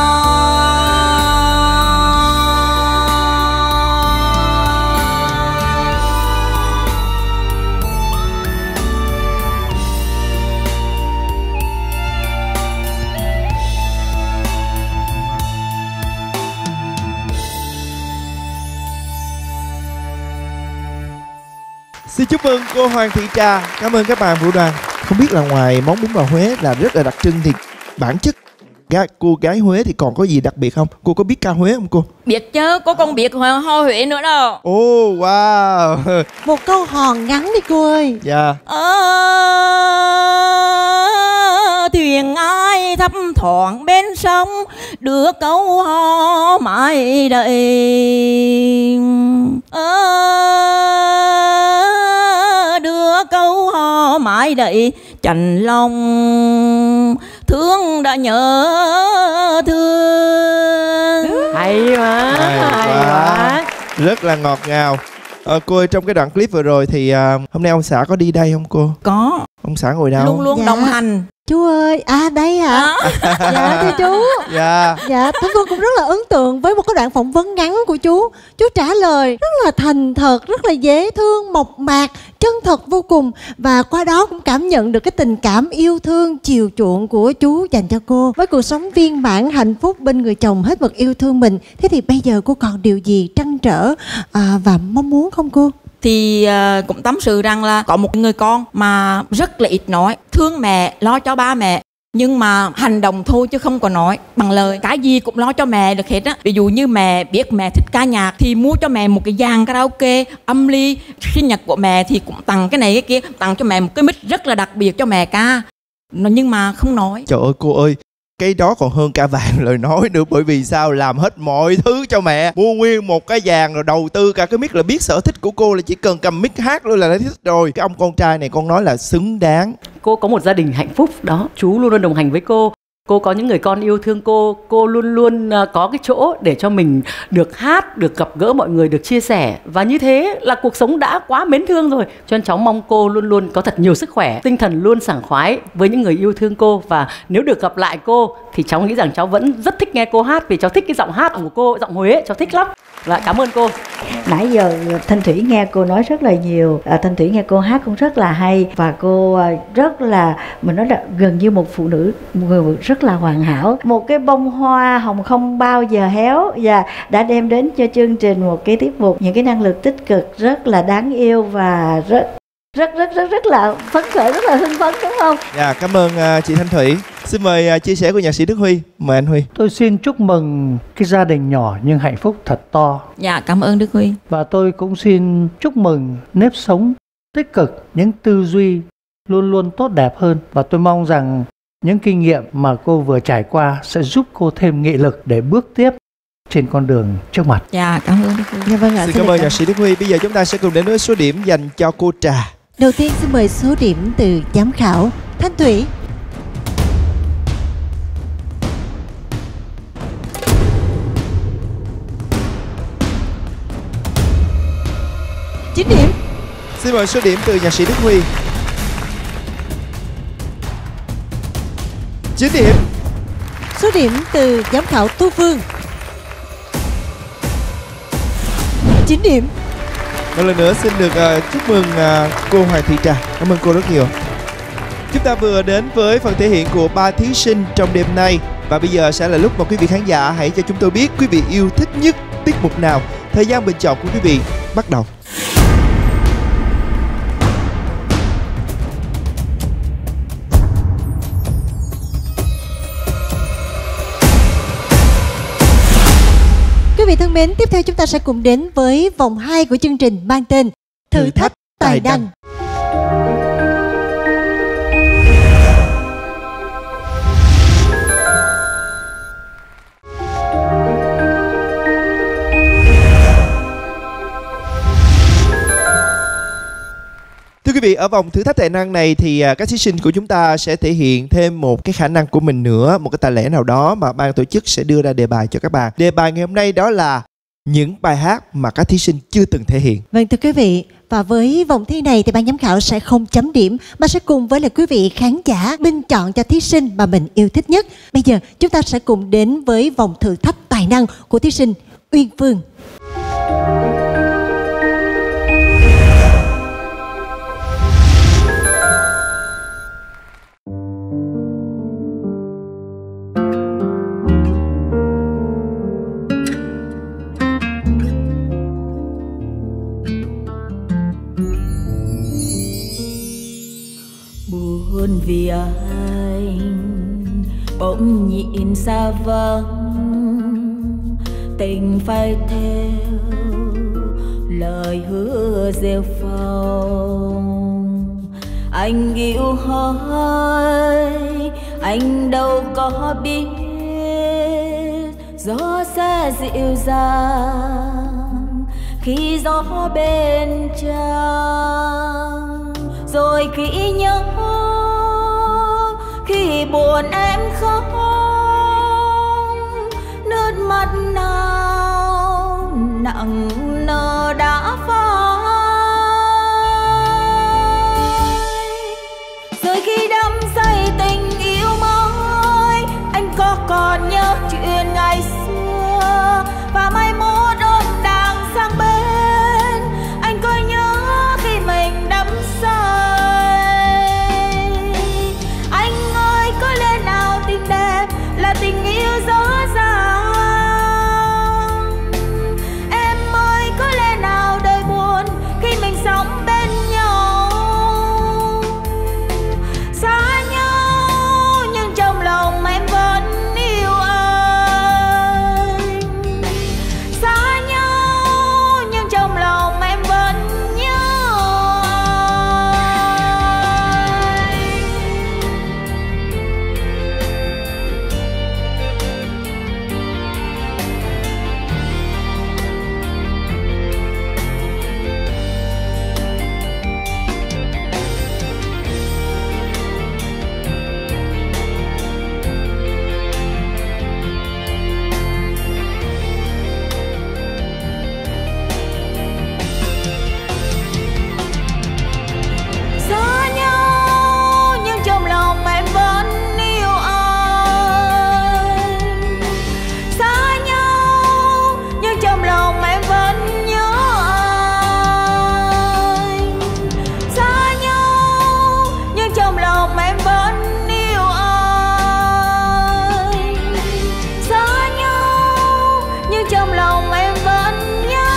Xin chúc mừng cô Hoàng Thị Trà. Cảm ơn các bạn vũ đoàn. Không biết là ngoài món bún bò Huế là rất là đặc trưng thì bản chất cô gái Huế thì còn có gì đặc biệt không? Cô có biết ca Huế không cô? Biết chứ, cô còn biết hò Huế nữa đâu. Ồ, wow. Một câu hò ngắn đi cô ơi. Dạ. Thuyền ai thấp thoáng bên sông, đưa câu hò mãi đợi. Đưa câu hò mãi đợi chạnh lòng, thương đã nhớ thương. Hay quá, hay quá. Rất là ngọt ngào. Cô ơi, trong cái đoạn clip vừa rồi thì hôm nay ông xã có đi đây không cô? Có. Ông xã ngồi đâu? Luôn luôn đồng hành. Chú ơi, đây hả? Dạ thưa chú. Dạ. Dạ, Thanh Phương cũng rất là ấn tượng với một cái đoạn phỏng vấn ngắn của chú. Chú trả lời rất là thành thật, rất là dễ thương, mộc mạc, chân thật vô cùng. Và qua đó cũng cảm nhận được cái tình cảm yêu thương, chiều chuộng của chú dành cho cô. Với cuộc sống viên mãn, hạnh phúc bên người chồng hết mực yêu thương mình. Thế thì bây giờ cô còn điều gì trăn trở và mong muốn không cô? Thì cũng tâm sự rằng là có một người con mà rất là ít nói, thương mẹ, lo cho ba mẹ, nhưng mà hành động thôi chứ không có nói bằng lời. Cái gì cũng lo cho mẹ được hết á. Ví dụ như mẹ biết mẹ thích ca nhạc thì mua cho mẹ một cái dàn karaoke âm ly. Sinh nhật của mẹ thì cũng tặng cái này cái kia, tặng cho mẹ một cái mic rất là đặc biệt cho mẹ ca, nhưng mà không nói. Trời ơi cô ơi, cái đó còn hơn cả vàng lời nói nữa. Bởi vì sao? Làm hết mọi thứ cho mẹ, mua nguyên một cái dàn rồi đầu tư cả cái mic, là biết sở thích của cô là chỉ cần cầm mic hát luôn là đã thích rồi. Cái ông con trai này con nói là xứng đáng. Cô có một gia đình hạnh phúc đó, chú luôn luôn đồng hành với cô. Cô có những người con yêu thương cô luôn luôn có cái chỗ để cho mình được hát, được gặp gỡ mọi người, được chia sẻ. Và như thế là cuộc sống đã quá mến thương rồi. Cho nên cháu mong cô luôn luôn có thật nhiều sức khỏe, tinh thần luôn sảng khoái với những người yêu thương cô. Và nếu được gặp lại cô thì cháu nghĩ rằng cháu vẫn rất thích nghe cô hát, vì cháu thích cái giọng hát của cô, giọng Huế, cháu thích lắm. Và cảm ơn cô. Nãy giờ Thanh Thủy nghe cô nói rất là nhiều. Thanh Thủy nghe cô hát cũng rất là hay. Và cô rất là, mình nói là gần như một phụ nữ, một người rất là hoàn hảo. Một cái bông hoa hồng không bao giờ héo. Và đã đem đến cho chương trình một cái tiết mục, những cái năng lượng tích cực rất là đáng yêu và rất là phấn khởi, rất là hưng phấn, đúng không? Dạ, cảm ơn chị Thanh Thủy. Xin mời chia sẻ của nhạc sĩ Đức Huy. Mời anh Huy. Tôi xin chúc mừng cái gia đình nhỏ nhưng hạnh phúc thật to. Dạ, cảm ơn Đức Huy. Và tôi cũng xin chúc mừng nếp sống tích cực, những tư duy luôn luôn tốt đẹp hơn. Và tôi mong rằng những kinh nghiệm mà cô vừa trải qua sẽ giúp cô thêm nghị lực để bước tiếp trên con đường trước mặt. Dạ, cảm ơn Đức Huy. Dạ vâng ạ. Xin cảm ơn nhạc sĩ Đức Huy. Bây giờ chúng ta sẽ cùng đến với số điểm dành cho cô Trà. Đầu tiên xin mời số điểm từ giám khảo Thanh Thủy. Chín điểm. Xin mời số điểm từ nhạc sĩ Đức Huy. 9 điểm. Số điểm từ giám khảo Thu Phương. 9 điểm. Một lần nữa xin được chúc mừng cô Hoàng Thị Trà. Cảm ơn cô rất nhiều. Chúng ta vừa đến với phần thể hiện của 3 thí sinh trong đêm nay. Và bây giờ sẽ là lúc mà quý vị khán giả hãy cho chúng tôi biết quý vị yêu thích nhất tiết mục nào. Thời gian bình chọn của quý vị bắt đầu. Quý vị thân mến, tiếp theo chúng ta sẽ cùng đến với vòng 2 của chương trình mang tên Thử thách tài năng. Thưa quý vị, vị, ở vòng thử thách tài năng này thì các thí sinh của chúng ta sẽ thể hiện thêm một cái khả năng của mình nữa, một cái tài lẻ nào đó mà ban tổ chức sẽ đưa ra đề bài cho các bạn. Đề bài ngày hôm nay đó là những bài hát mà các thí sinh chưa từng thể hiện. Vâng, thưa quý vị, và với vòng thi này thì ban giám khảo sẽ không chấm điểm mà sẽ cùng với lại quý vị khán giả bình chọn cho thí sinh mà mình yêu thích nhất. Bây giờ chúng ta sẽ cùng đến với vòng thử thách tài năng của thí sinh Uyên Phương. Buồn vì anh bỗng nhìn xa vắng, tình phải theo lời hứa rêu phong. Anh yêu hỏi anh đâu có biết gió sẽ dịu dàng khi gió bên trăng, rồi khi nhớ khi buồn em khóc, nước mắt nào nặng nề đã phai. Rồi khi đắm say tình yêu mới, anh có còn nhớ chuyện ngày xưa và mai mốt ôm đàn sang bên, anh có nhớ khi mình đắm say. Anh ơi có lẽ nào tình đẹp là tình yêu dở dàng, em ơi có lẽ nào đời buồn khi mình sống bên nhau. Xa nhau nhưng trong lòng em vẫn yêu anh, xa nhau nhưng trong lòng em vẫn nhớ xa nhau nhưng trong lòng em vẫn yêu anh, xa nhau nhưng trong lòng em vẫn nhớ anh, xa nhau nhưng trong lòng em vẫn yêu anh, xa nhau nhưng trong lòng em vẫn nhớ anh.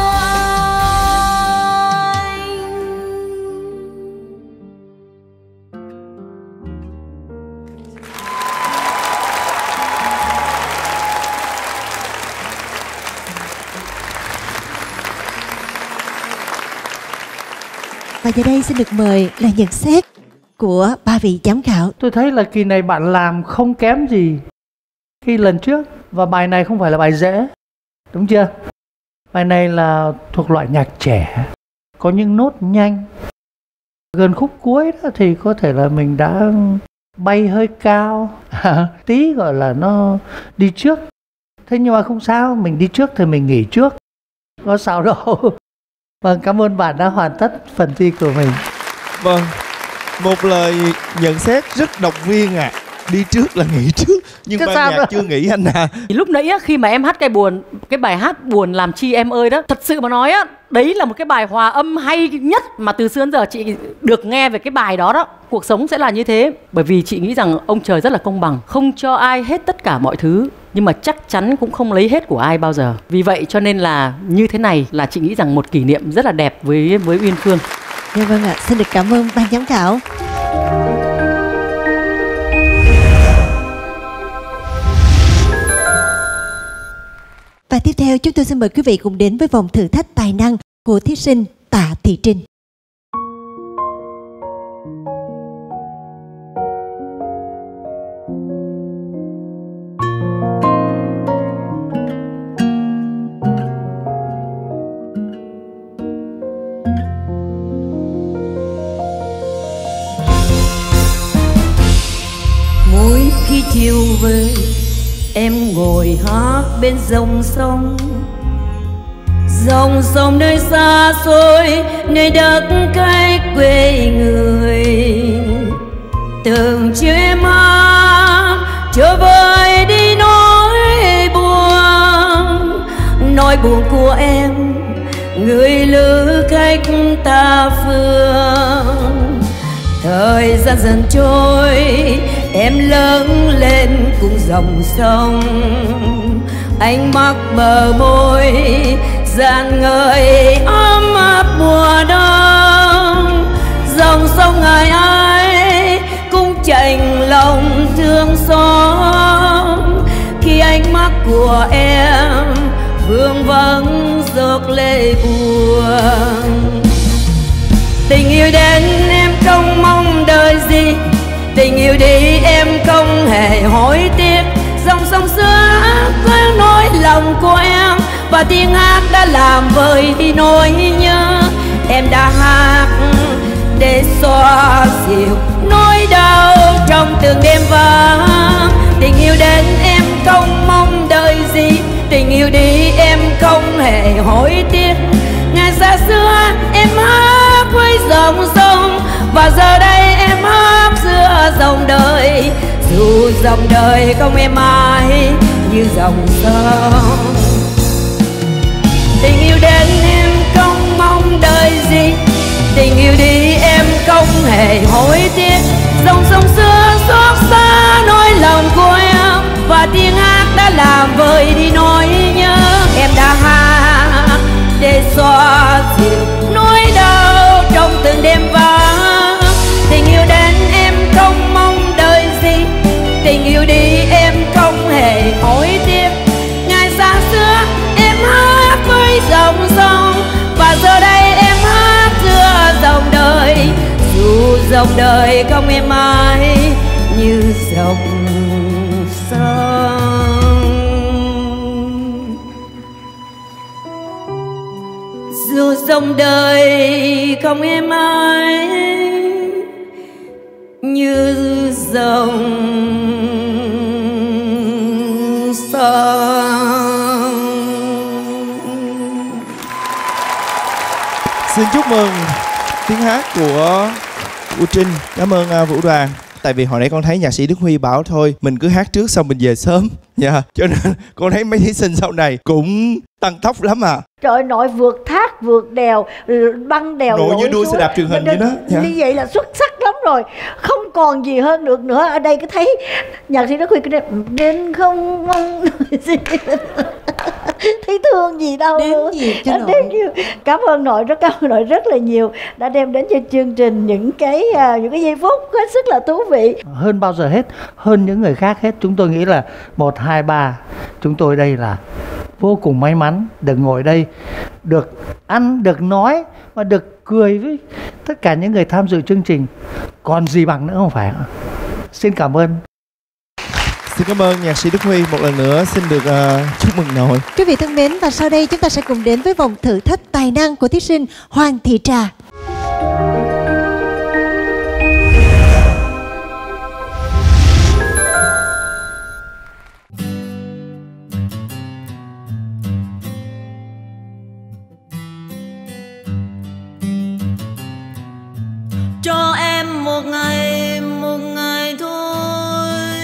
Và giờ đây xin được mời là nhận xét của ba vị giám khảo. Tôi thấy là kỳ này bạn làm không kém gì khi lần trước. Và bài này không phải là bài dễ, đúng chưa? Bài này là thuộc loại nhạc trẻ, có những nốt nhanh. Gần khúc cuối đó thì có thể là mình đã bay hơi cao tí, gọi là nó đi trước. Thế nhưng mà không sao, mình đi trước thì mình nghỉ trước, có sao đâu. Vâng, cảm ơn bạn đã hoàn tất phần thi của mình. Vâng, một lời nhận xét rất động viên ạ. Đi trước là nghỉ trước, nhưng Cái ban sao nhạc đó? chưa nghỉ anh à. Lúc nãy á, khi mà em hát cái bài hát buồn làm chi em ơi đó, thật sự mà nói á, đấy là một cái bài hòa âm hay nhất mà từ xưa đến giờ chị được nghe về cái bài đó đó. Cuộc sống sẽ là như thế, bởi vì chị nghĩ rằng ông trời rất là công bằng, không cho ai hết tất cả mọi thứ, nhưng mà chắc chắn cũng không lấy hết của ai bao giờ. Vì vậy cho nên là như thế này là chị nghĩ rằng một kỷ niệm rất là đẹp với Uyên Phương. Dạ vâng ạ, xin được cảm ơn ban giám khảo. Và tiếp theo chúng tôi xin mời quý vị cùng đến với vòng thử thách tài năng của thí sinh Tạ Thị Trinh. khi chiều về em ngồi hát bên dòng sông. Dòng sông nơi xa xôi, nơi đất cách quê người. Từng chiều em hát trở vơi đi nỗi buồn. Nỗi buồn của em người lữ khách ta phương. Thời gian dần trôi em lớn lên cùng dòng sông. Ánh mắt bờ môi rạng ngời ấm áp mùa đông. Dòng sông ngày ai cũng chạnh lòng thương xót khi ánh mắt của em vương vấn giọt lệ buồn. Tình yêu đến em không mong đợi gì, tình yêu đi em không hề hối tiếc. Dòng sông xưa quên nỗi lòng của em, và tiếng hát đã làm vơi đi nỗi nhớ. Em đã hát để xoa dịu nỗi đau trong từng đêm vắng. Tình yêu đến em không mong đợi gì, tình yêu đi em không hề hối tiếc. Ngày xa xưa em hát với dòng sông, và giờ đây em hát giữa dòng đời. Dù dòng đời không êm ái như dòng sông. Tình yêu đến em không mong đợi gì, tình yêu đi em không hề hối tiếc. Dòng sông xưa xót xa nỗi lòng của em, và tiếng hát đã làm vơi đi nỗi nhớ. Em đã hát để xóa dịu nỗi đau trong từng đêm vắng. Tình yêu đến em không mong đợi gì, tình yêu đi em không hề hối tiếc. Ngày xa xưa em hát với dòng sông, và giờ đây em hát giữa dòng đời. Dù dòng đời không êm ái như dòng sông. Dù dòng đời không êm ái như dòng sông. Xin chúc mừng tiếng hát của Trinh. Cảm ơn Vũ Đoàn. Tại vì hồi nãy con thấy nhạc sĩ Đức Huy bảo thôi mình cứ hát trước xong mình về sớm. Dạ, cho nên con thấy mấy thí sinh sau này cũng tăng tốc lắm à. Trời ơi, nội vượt thác, vượt đèo, băng đèo, nội như đua xe đạp truyền hình vậy đó. Dạ. Như vậy là xuất sắc lắm rồi, không còn gì hơn được nữa. Ở đây cứ thấy nhạc sĩ Đức Huy cái đến không mong gì thấy thương gì đâu. Đến nhiều cho nội. Cảm ơn nội, rất cảm ơn nội rất là nhiều đã đem đến cho chương trình những cái giây phút hết sức là thú vị. Hơn bao giờ hết, hơn những người khác hết, chúng tôi nghĩ là 1, 2, 3 chúng tôi đây là vô cùng may mắn được ngồi đây, được ăn, được nói và được cười với tất cả những người tham dự chương trình. Còn gì bằng nữa không phải ạ? Xin cảm ơn. Xin cảm ơn nhạc sĩ Đức Huy. Một lần nữa xin được chúc mừng nội. Quý vị thân mến, và sau đây chúng ta sẽ cùng đến với vòng thử thách tài năng của thí sinh Hoàng Thị Trà. Cho em một ngày thôi,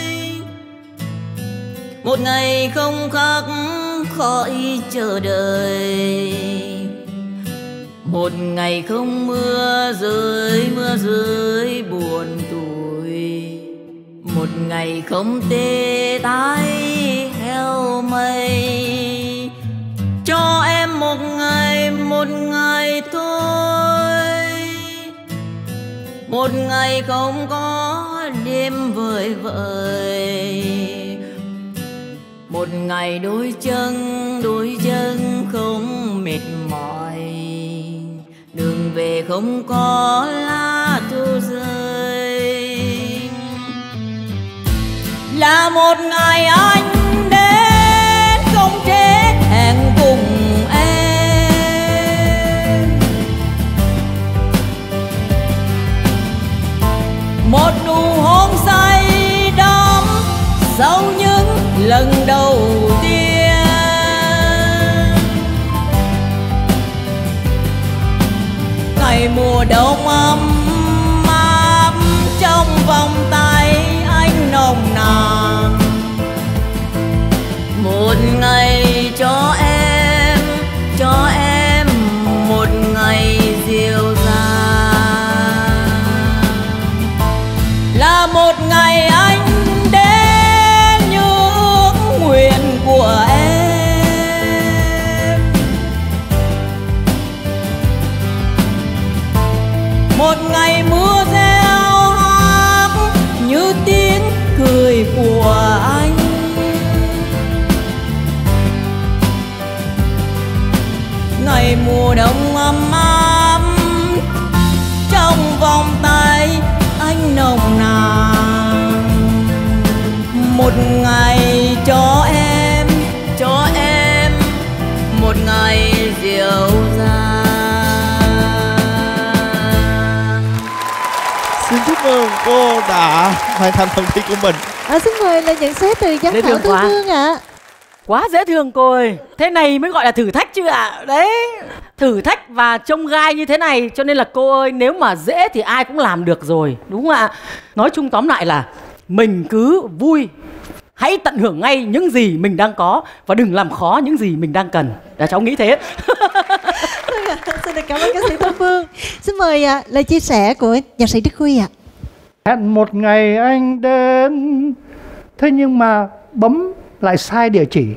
một ngày không khắc khỏi chờ đợi, một ngày không mưa rơi buồn tủi, một ngày không tê tái heo mây. Cho em một ngày thôi, một ngày không có đêm vời vợi, một ngày đôi chân không mệt mỏi, đường về không có lá thu rơi. Là một ngày anh đến không thể hẹn cùng em, một nụ hôn say đắm sau những lần đầu tiên. Ngày mùa đông ấm áp trong vòng tay anh nồng nàn. Một ngày cho em một ngày dịu dàng, là một ngày anh đến những nguyện của em. Một ngày mưa reo hát như tiếng cười của anh. Ngày mùa đông ấm áp trong vòng tay anh nồng nàn. Một ngày cho em một ngày dịu dàng. Xin chúc mừng cô đã hoàn thành phần thi của mình. Xin mời là nhận xét từ giám khảo Thu Phương ạ. Quá dễ thương cô ơi. Thế này mới gọi là thử thách chứ ạ. Đấy, thử thách và trông gai như thế này. Cho nên là cô ơi, nếu mà dễ thì ai cũng làm được rồi, đúng không ạ? Nói chung tóm lại là mình cứ vui, hãy tận hưởng ngay những gì mình đang có và đừng làm khó những gì mình đang cần. Cháu nghĩ thế. Xin được cảm ơn ca sĩ Thu Phương. Xin mời lời chia sẻ của nhạc sĩ Đức Huy ạ. Hẹn một ngày anh đến, thế nhưng mà bấm lại sai địa chỉ.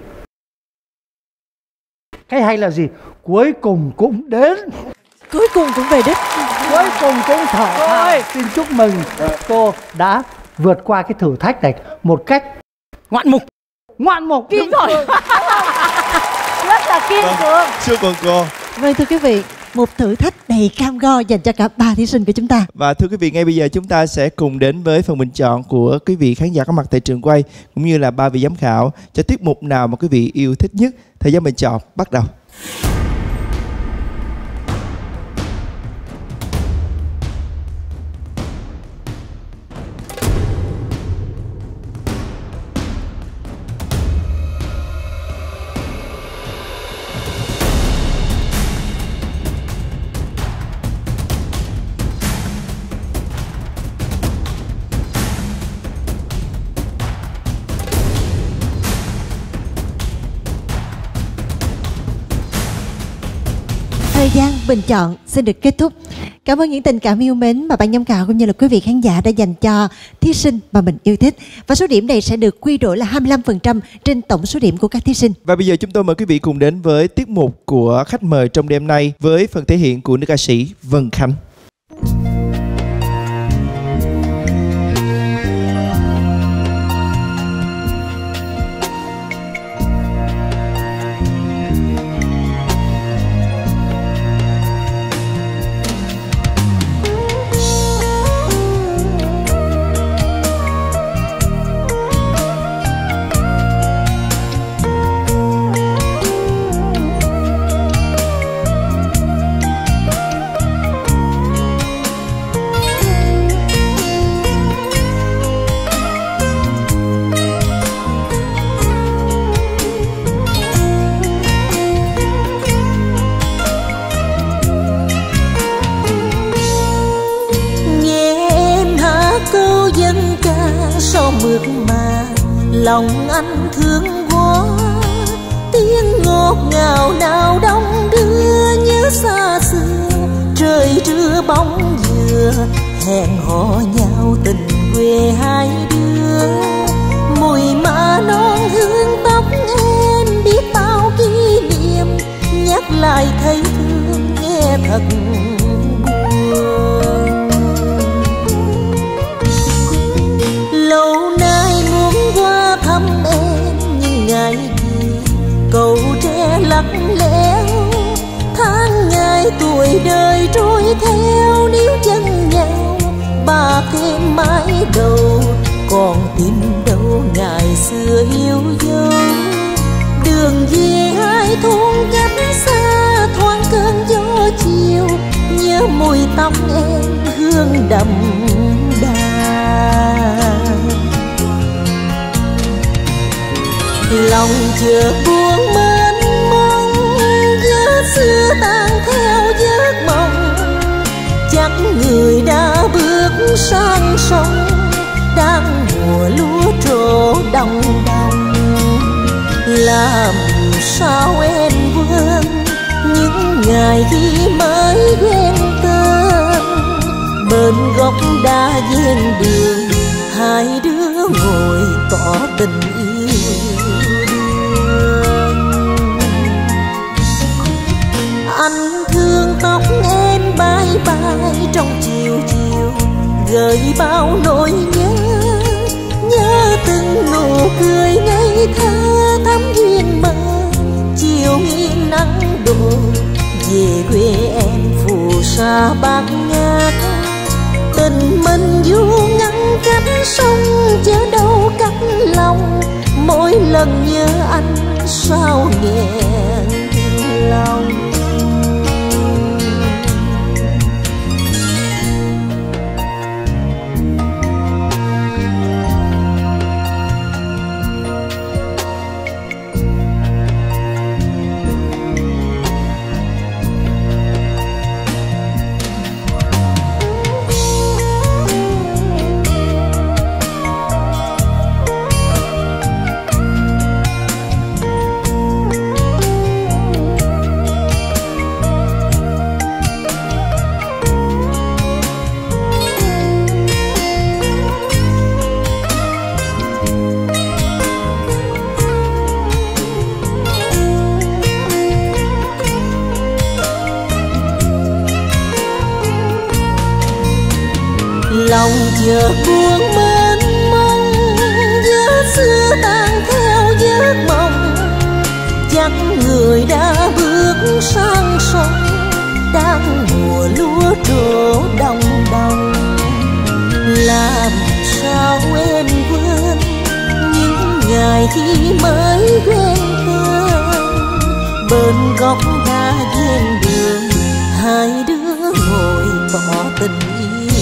Cái hay là gì? Cuối cùng cũng đến. Cuối cùng cũng về đích. Cuối cùng cũng thở phào. Xin chúc mừng cô đã vượt qua cái thử thách này một cách ngoạn mục. Đúng rồi. Rất là kiên cường. Chúc mừng cô. Vâng, thưa quý vị, một thử thách đầy cam go dành cho cả 3 thí sinh của chúng ta. Và thưa quý vị, ngay bây giờ chúng ta sẽ cùng đến với phần bình chọn của quý vị khán giả có mặt tại trường quay, cũng như là 3 vị giám khảo cho tiết mục nào mà quý vị yêu thích nhất. Thời gian bình chọn bắt đầu. Thời gian bình chọn xin được kết thúc. Cảm ơn những tình cảm yêu mến mà ban giám khảo cũng như là quý vị khán giả đã dành cho thí sinh mà mình yêu thích. Và số điểm này sẽ được quy đổi là 25% trên tổng số điểm của các thí sinh. Và bây giờ chúng tôi mời quý vị cùng đến với tiết mục của khách mời trong đêm nay với phần thể hiện của nữ ca sĩ Vân Khánh. mượt mà lòng anh thương quá, tiếng ngọt ngào nào đông đưa nhớ xa xưa. Trời trưa bóng dừa hẹn hò nhau tình quê hai đứa, mùi má non hương tóc em biết bao kỷ niệm, nhắc lại thấy thương nghe thật buồn. Lâu nay muốn qua thăm em nhưng ngày gì cầu tre lắc léo, tháng ngày tuổi đời trôi theo níu chân nhau. Ba thêm mái đầu còn tìm đâu ngày xưa yêu dấu, đường về hai thôn cách xa thoáng cơn gió chiều, nhớ mùi tóc em hương đậm đà. lòng chợt buông mênh mông, nhớ xưa tan theo giấc mộng. Chắc người đã bước sang sông, đang mùa lúa trổ đồng đồng. Làm sao em quên những ngày khi mới quen tên, bên gốc đa ven đường hai đứa ngồi tỏ tình yêu đương. Anh thương tóc em bay bay trong chiều chiều, gợi bao nỗi nhớ, nhớ từng nụ cười ngây thơ thắm duyên mơ. Chiều nghiêng nắng đổ về quê em phù sa bát ngát, tình mình du ngăn cách sông chớ đâu cách lòng. Mỗi lần nhớ anh sao nghẹn lòng. Lòng chợt buông mênh mông, nhớ xưa tan theo giấc mộng. Chắc người đã bước sang sông, đang mùa lúa trổ đồng đồng. Làm sao em quên những ngày khi mới quen tên, bên góc đa ven đường hai đứa ngồi tỏ tình yêu.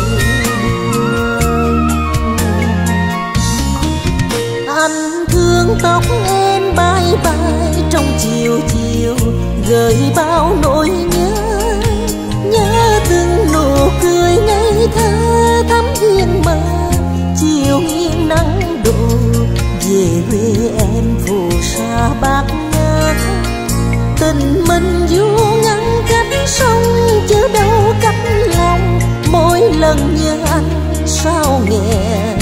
Anh thương tóc em bay bay trong chiều chiều, gợi bao nỗi nhớ, nhớ từng nụ cười ngây thơ thắm duyên mơ. Chiều nghiêng nắng đổ về quê em phù sa bát ngát, tình mình du ngăn cách sông chớ đâu cách lòng. Mỗi lần nhớ anh sao nghẹn.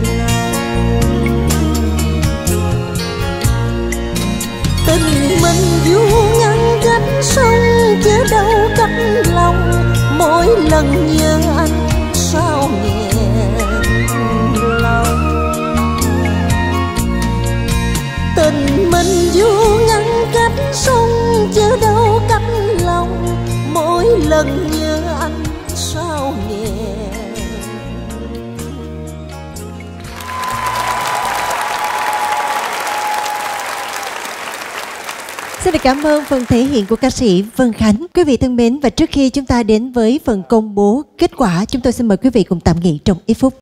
Tình mình du ngăn cách sông chớ đâu cách lòng. Mỗi lần nhớ anh sao nghẹn lòng. Tình mình du ngăn cách sông chớ đâu cách lòng. Mỗi lần nhớ anh sao nghẹn. Xin được cảm ơn phần thể hiện của ca sĩ Vân Khánh. Quý vị thân mến, và trước khi chúng ta đến với phần công bố kết quả, chúng tôi xin mời quý vị cùng tạm nghỉ trong ít phút.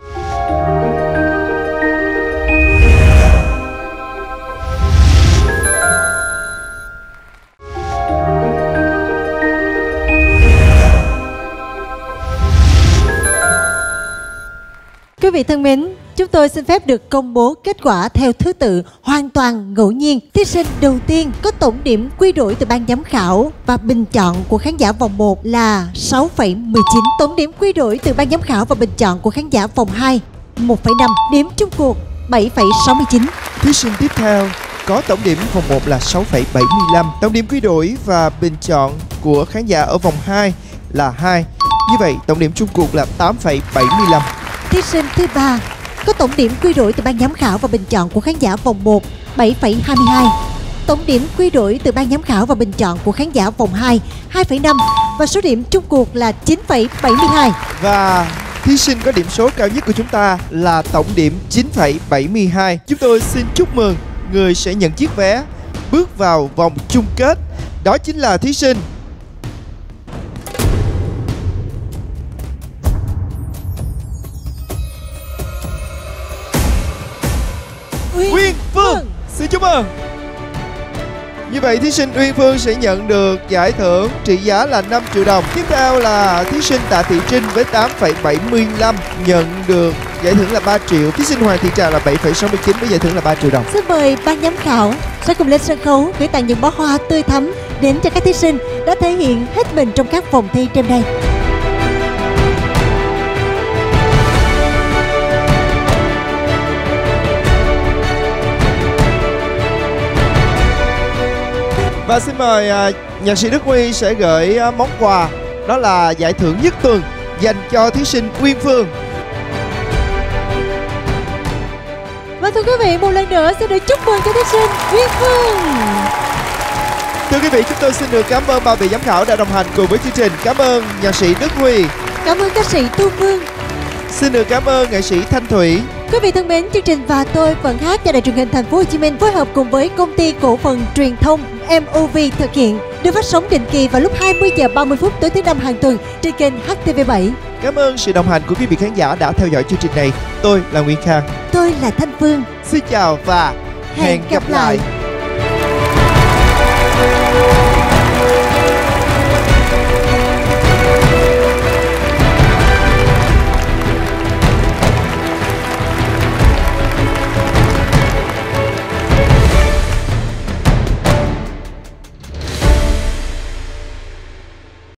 Quý vị thân mến, chúng tôi xin phép được công bố kết quả theo thứ tự hoàn toàn ngẫu nhiên. Thí sinh đầu tiên có tổng điểm quy đổi từ ban giám khảo và bình chọn của khán giả vòng 1 là 6,19. Tổng điểm quy đổi từ ban giám khảo và bình chọn của khán giả vòng 2 1,5. Điểm chung cuộc 7,69. Thí sinh tiếp theo có tổng điểm vòng 1 là 6,75. Tổng điểm quy đổi và bình chọn của khán giả ở vòng 2 là 2. Như vậy tổng điểm chung cuộc là 8,75. Thí sinh thứ ba có tổng điểm quy đổi từ ban giám khảo và bình chọn của khán giả vòng 1 7,22. Tổng điểm quy đổi từ ban giám khảo và bình chọn của khán giả vòng 2 2,5 và số điểm chung cuộc là 9,72. Và thí sinh có điểm số cao nhất của chúng ta là tổng điểm 9,72. Chúng tôi xin chúc mừng người sẽ nhận chiếc vé bước vào vòng chung kết. Đó chính là thí sinh Uyên Phương. Xin chúc mừng. Như vậy thí sinh Uyên Phương sẽ nhận được giải thưởng trị giá là 5 triệu đồng. Tiếp theo là thí sinh Tạ Thị Trinh với 8,75 nhận được giải thưởng là 3 triệu. Thí sinh Hoàng Thị Trà là 7,69 với giải thưởng là 3 triệu đồng. Xin mời ban giám khảo sẽ cùng lên sân khấu gửi tặng những bó hoa tươi thắm đến cho các thí sinh đã thể hiện hết mình trong các vòng thi đêm nay. Và xin mời nhạc sĩ Đức Huy sẽ gửi món quà, đó là giải thưởng nhất tuần dành cho thí sinh Uyên Phương. Và thưa quý vị, một lần nữa xin được chúc mừng cho thí sinh Uyên Phương. Thưa quý vị, chúng tôi xin được cảm ơn ba vị giám khảo đã đồng hành cùng với chương trình. Cảm ơn nhạc sĩ Đức Huy. Cảm ơn ca sĩ Tu Phương. Xin được cảm ơn nghệ sĩ Thanh Thủy. Quý vị thân mến, chương trình Và Tôi Vẫn Hát do Đài Truyền hình Thành phố Hồ Chí Minh phối hợp cùng với công ty cổ phần truyền thông MOV thực hiện, được phát sóng định kỳ vào lúc 20 giờ 30 phút tối thứ năm hàng tuần trên kênh HTV7. Cảm ơn sự đồng hành của quý vị khán giả đã theo dõi chương trình này. Tôi là Nguyên Khang. Tôi là Thanh Phương. Xin chào và hẹn gặp lại.